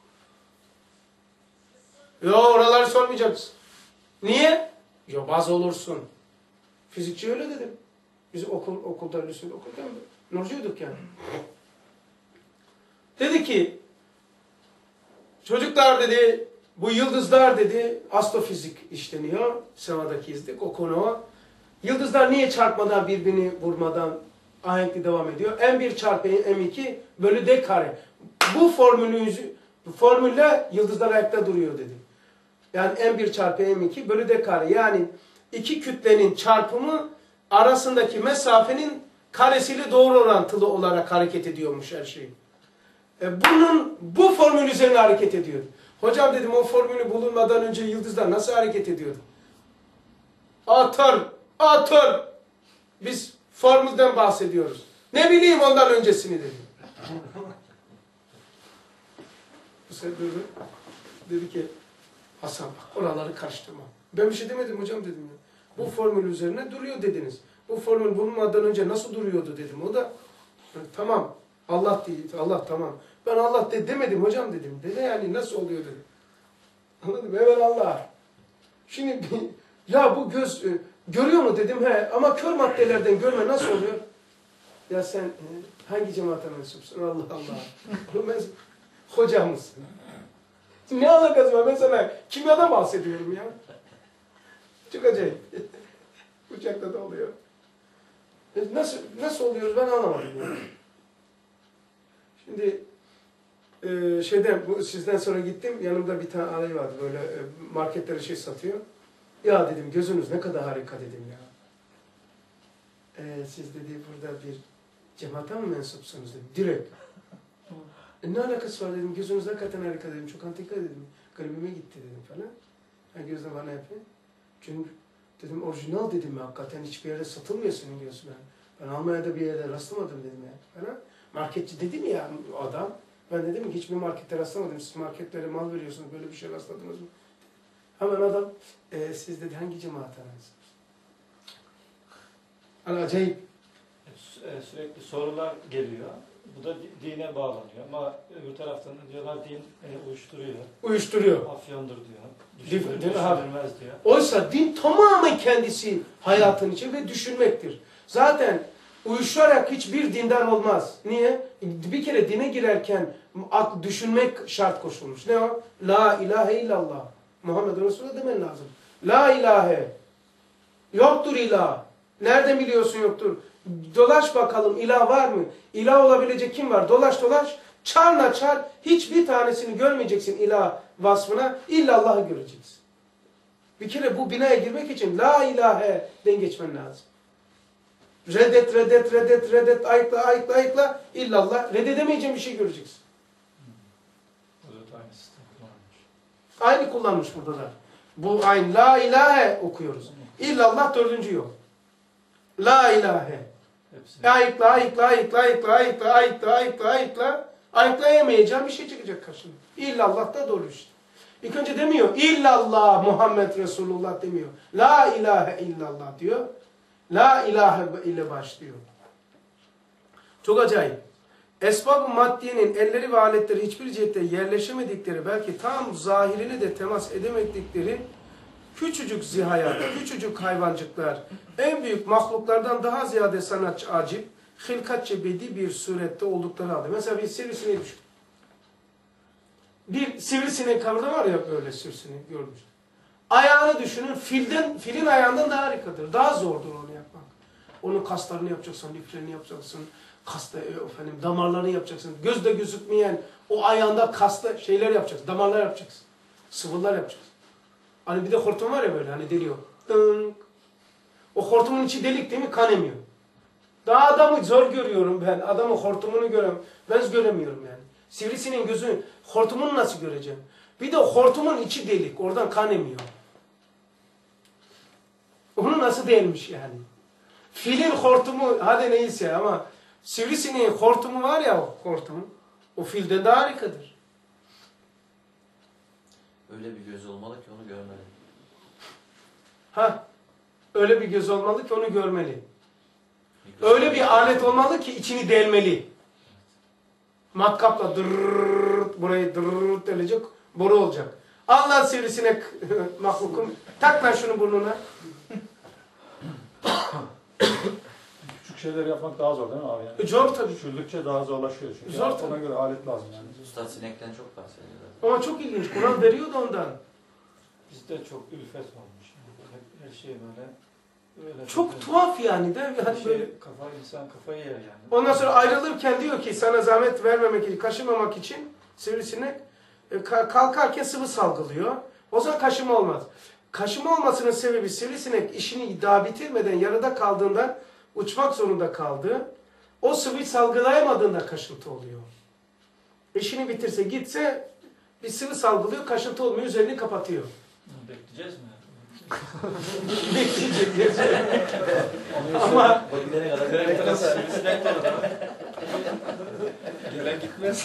Oraları sormayacaksın. Niye? Yobaz olursun. Fizikçi öyle dedim. Biz okulda lisede okurken nurcuyduk yani. Dedi ki çocuklar dedi bu yıldızlar dedi astrofizik işleniyor. Sevadaki izdik o konu. Yıldızlar niye çarpmadan birbirini vurmadan ahenkli devam ediyor? M1 çarpı M2 bölü D kare. Bu formülle yıldızlar ayakta duruyor dedi. Yani M1 çarpı M2 bölü D kare. Yani iki kütlenin çarpımı arasındaki mesafenin karesiyle doğru orantılı olarak hareket ediyormuş her şey. Bu formül üzerine hareket ediyor. Hocam dedim o formülü bulunmadan önce yıldızlar nasıl hareket ediyordu? Atör. Biz formülden bahsediyoruz. Ne bileyim ondan öncesini dedim. Bu sefer dedi ki Hasan bak oraları karıştırma. Ben bir şey demedim hocam dedim ya. Bu formül üzerine duruyor dediniz. Bu formül bulunmadan önce nasıl duruyordu dedim. O da tamam Allah değil. Allah tamam. Ben Allah demedim hocam dedim. Dedi yani nasıl oluyor dedim. Anladım. Evet Allah. Şimdi ya bu göz görüyor mu dedim. He ama kör maddelerden görme nasıl oluyor? Ya sen hangi cemaate mensupsun? Allah Allah. Ben hoca mısın? Ne alakası var? Ben sana kimyadan bahsediyorum ya. Çok acayip. Uçakta da oluyor. Nasıl oluyoruz ben anlamadım yani. Şimdi sizden sonra gittim. Yanımda bir tane alay vardı böyle marketlere satıyor. Ya dedim gözünüz ne kadar harika dedim ya. Siz dedi burada bir cemaate mi mensupsunuz dedim. Direkt. Ne alakası var dedim. Gözünüz hakikaten harika dedim. Çok antika dedim. Garibime gitti dedim falan. Gözde bana yapıyor. Çünkü dedim orijinal dedim ya. Hakikaten hiçbir yerde satılmıyor senin gözü ben. Ben Almanya'da bir yerde rastlamadım dedim ya. Falan. Marketçi dedim ya adam. Ben dedim ki hiçbir markette rastlamadım. Siz marketlere mal veriyorsunuz. Böyle bir şey rastladınız mı? Hemen adam siz dedi hangi cemaate mensupsunuz? Acayip. Sürekli sorular geliyor. Bu da dine bağlanıyor ama öbür taraftan diyorlar din uyuşturuyor. Uyuşturuyor. Afyondur diyor. Düşünülmez diyor. Oysa din tamamen kendisi hayatın içi ve düşünmektir. Zaten uyuşarak hiçbir dindar olmaz. Niye? Bir kere dine girerken düşünmek şart koşulmuş. Ne o? La ilahe illallah. Muhammed Resulullah demen lazım. La ilahe. Yoktur ilah. Nereden biliyorsun yoktur? Dolaş bakalım ilah var mı? İlah olabilecek kim var? Dolaş. Çarla çar. Hiçbir tanesini görmeyeceksin ilah vasfına. İllallah'ı göreceksin. Bir kere bu binaya girmek için la ilahe'den geçmen lazım. Reddet, ayıkla. İllallah. Reddedemeyeceğin bir şey göreceksin. Burada da aynı sistem kullanmış. Aynı kullanmış burada da. Bu aynı. La ilahe okuyoruz. İllallah dördüncü yol. La ilahe. Hepsini. Ayıkla. Ayıklayameyeceğin bir şey çıkacak karşına. İllallah da doğru işte. İlk önce demiyor. İllallah Muhammed Resulullah demiyor. La ilahe illallah diyor. La ilahe ile başlıyor. Çok acayip. Esbab-ı maddiyenin elleri ve aletleri hiçbir cihette yerleşemedikleri, belki tam zahirine de temas edemedikleri küçücük zihayat, küçücük hayvancıklar, en büyük mahluklardan daha ziyade sanatçı acip, hilkatçı bedi bir surette oldukları halde. Mesela bir sivrisineği düşün. Bir sivrisinek kavramı var ya, böyle sivrisinek görmüş. Ayağını düşünün, filin ayağından daha harikadır. Daha zordur onu yapmak. Onun kaslarını yapacaksın, liflerini yapacaksın, damarlarını yapacaksın. Gözde gözükmeyen o ayağında kaslı şeyler yapacaksın, damarlar yapacaksın. Sıvılar yapacaksın. Hani bir de hortum var ya böyle, hani deliyor. Dınk. O hortumun içi delik değil mi? Kan emiyor. Daha adamı zor görüyorum ben. Adamın hortumunu görüyorum. Ben göremiyorum yani. Sivrisineğin gözü, hortumunu nasıl göreceğim? Bir de hortumun içi delik. Oradan kan emiyor. Onu nasıl değilmiş yani? Filin hortumu hadi neyse ama sivrisineğin hortumu var ya, o hortumu. O filden daha harikadır. Öyle bir göz olmalı ki onu görmeli. Öyle bir göz olmalı ki onu görmeli. Öyle bir alet olmalı ki içini delmeli. Matkapla dırrrrt, burayı dırrrrt delecek, boru olacak. Allah sivrisinek mahlukum. Tak lan şunu burnuna. Küçük şeyler yapmak daha zor değil mi abi? Yani Zor tabii. küçüldükçe daha zorlaşıyor çünkü. Zor Ona tabii. göre alet lazım yani. Üstad sinekten çok bahsediyor. Ama çok ilginç. Kur'an veriyor da ondan. Bizde çok ülfet olmuş. Yani böyle her şey böyle Çok tuhaf yani değil mi? her Hani şey, böyle. insan kafayı yer yani. Ondan sonra ayrılırken diyor ki sana zahmet vermemek için, kaşımamak için sivrisinek kalkarken sıvı salgılıyor. O zaman kaşıma olmaz. Kaşıma olmasının sebebi sivrisinek işini daha bitirmeden yarıda kaldığından uçmak zorunda kaldı. O sıvıyı salgılayamadığında kaşıntı oluyor. İşini bitirse gitse bir sıvı salgılıyor, kaşıntı olmuyor, üzerini kapatıyor. Bekleyeceğiz mi? Bekleyeceğiz. Ama O gidene kadar Sivrisinek var orada. Gelen gitmez.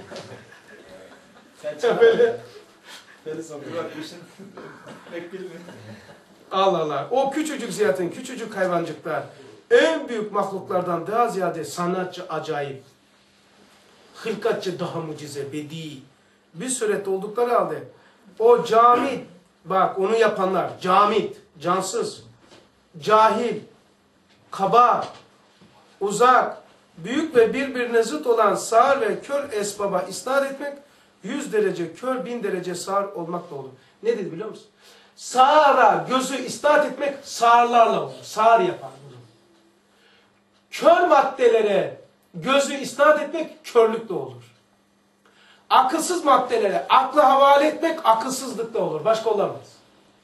Sen böyle beni sokup bakmışsın. Bekledim. Allah Allah. O küçücük ziyatın, küçücük hayvancıklar en büyük mahluklardan daha ziyade sanatçı, acayip, hılkatçı, daha mucize, bedi bir surette oldukları halde o camit, bak onu yapanlar, camit, cansız, cahil, kaba, uzak, büyük ve birbirine zıt olan sağır ve kör esbaba isnat etmek 100 derece kör, 1000 derece sağır olmakla olur. Ne dedi biliyor musun? Sağıra gözü isnat etmek sağırlarla olur. Sağır yapar bunu. Kör maddelere gözü isnat etmek körlükle olur. Akılsız maddelere aklı havale etmek akılsızlıkla olur. Başka olamaz.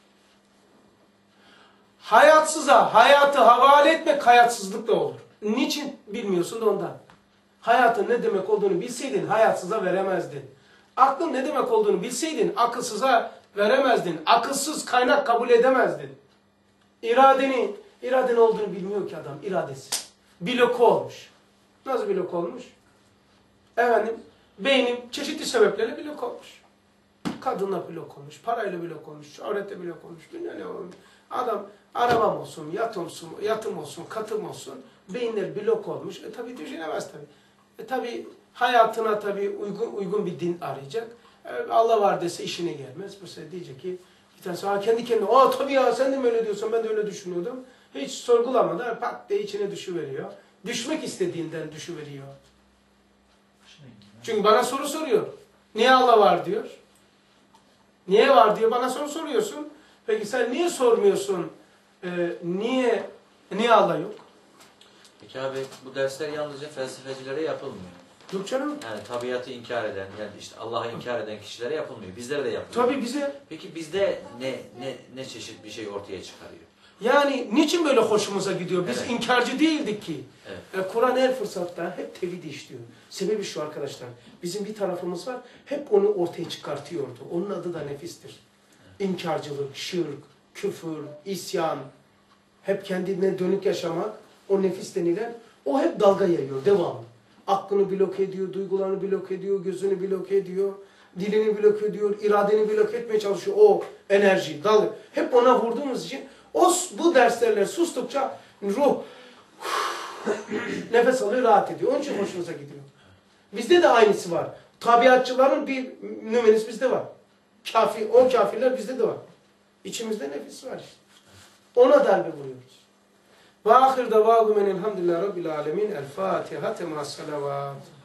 Hayatsıza hayatı havale etmek hayatsızlıkla olur. Niçin bilmiyorsun da ondan. Hayatın ne demek olduğunu bilseydin hayatsıza veremezdin. Aklın ne demek olduğunu bilseydin akılsıza veremezdin. Akılsız kaynak kabul edemezdin. İradenin olduğunu bilmiyor ki adam, iradesiz. Bloke olmuş. Nasıl bloke olmuş? Efendim, beynim çeşitli sebeplerle bloke olmuş. Kadınla bloke olmuş, parayla bloke olmuş, şöhretle bloke olmuş, dünya ne olmuş. Adam, arabam olsun, yatım olsun, katım olsun, beyinler bloke olmuş. Tabii düşünemez tabii. Tabii hayatına tabii uygun bir din arayacak. Allah var dese işine gelmez. Bu sefer diyecek ki bir tanesi kendi kendine tabii ya sen de mi öyle diyorsun, ben de öyle düşünüyordum. Hiç sorgulamadan pat diye içine düşüveriyor. Düşmek istediğinden düşüveriyor. Çünkü bana soru soruyor. Niye Allah var diyor. Niye var diyor, bana soru soruyorsun. Peki sen niye sormuyorsun? Niye Allah yok? Peki abi bu dersler yalnızca felsefecilere yapılmıyor. Yok canım. Yani tabiatı inkar eden, yani işte Allah'ı inkar eden kişilere yapılmıyor. Bizlere de yapılıyor. Tabii bize. Peki bizde ne çeşit bir şey ortaya çıkarıyor? Yani niçin böyle hoşumuza gidiyor? Biz Evet. inkarcı değildik ki. Evet. Kur'an her fırsatta hep tevhid işliyor. Sebebi şu arkadaşlar. Bizim bir tarafımız var. Hep onu ortaya çıkartıyordu. Onun adı da nefistir. İnkarcılık, şirk, küfür, isyan. Hep kendine dönük yaşamak. O nefis denilen. O hep dalga yayıyor. Devamlı. Aklını blok ediyor, duygularını blok ediyor, gözünü blok ediyor, dilini blok ediyor, iradeni blok etmeye çalışıyor. O enerji, dal. Hep ona vurduğumuz için bu derslerle sustukça ruh nefes alıyor, rahat ediyor. Onun için hoşumuza gidiyor. Bizde de aynısı var. Tabiatçıların bir nümenisi bizde var. O kafirler bizde de var. İçimizde nefis var işte. Ona darbe vuruyoruz. Ve ahir davâgum enelhamdülillâhi rabbil âlemin. El Fatiha. Temâ salavat.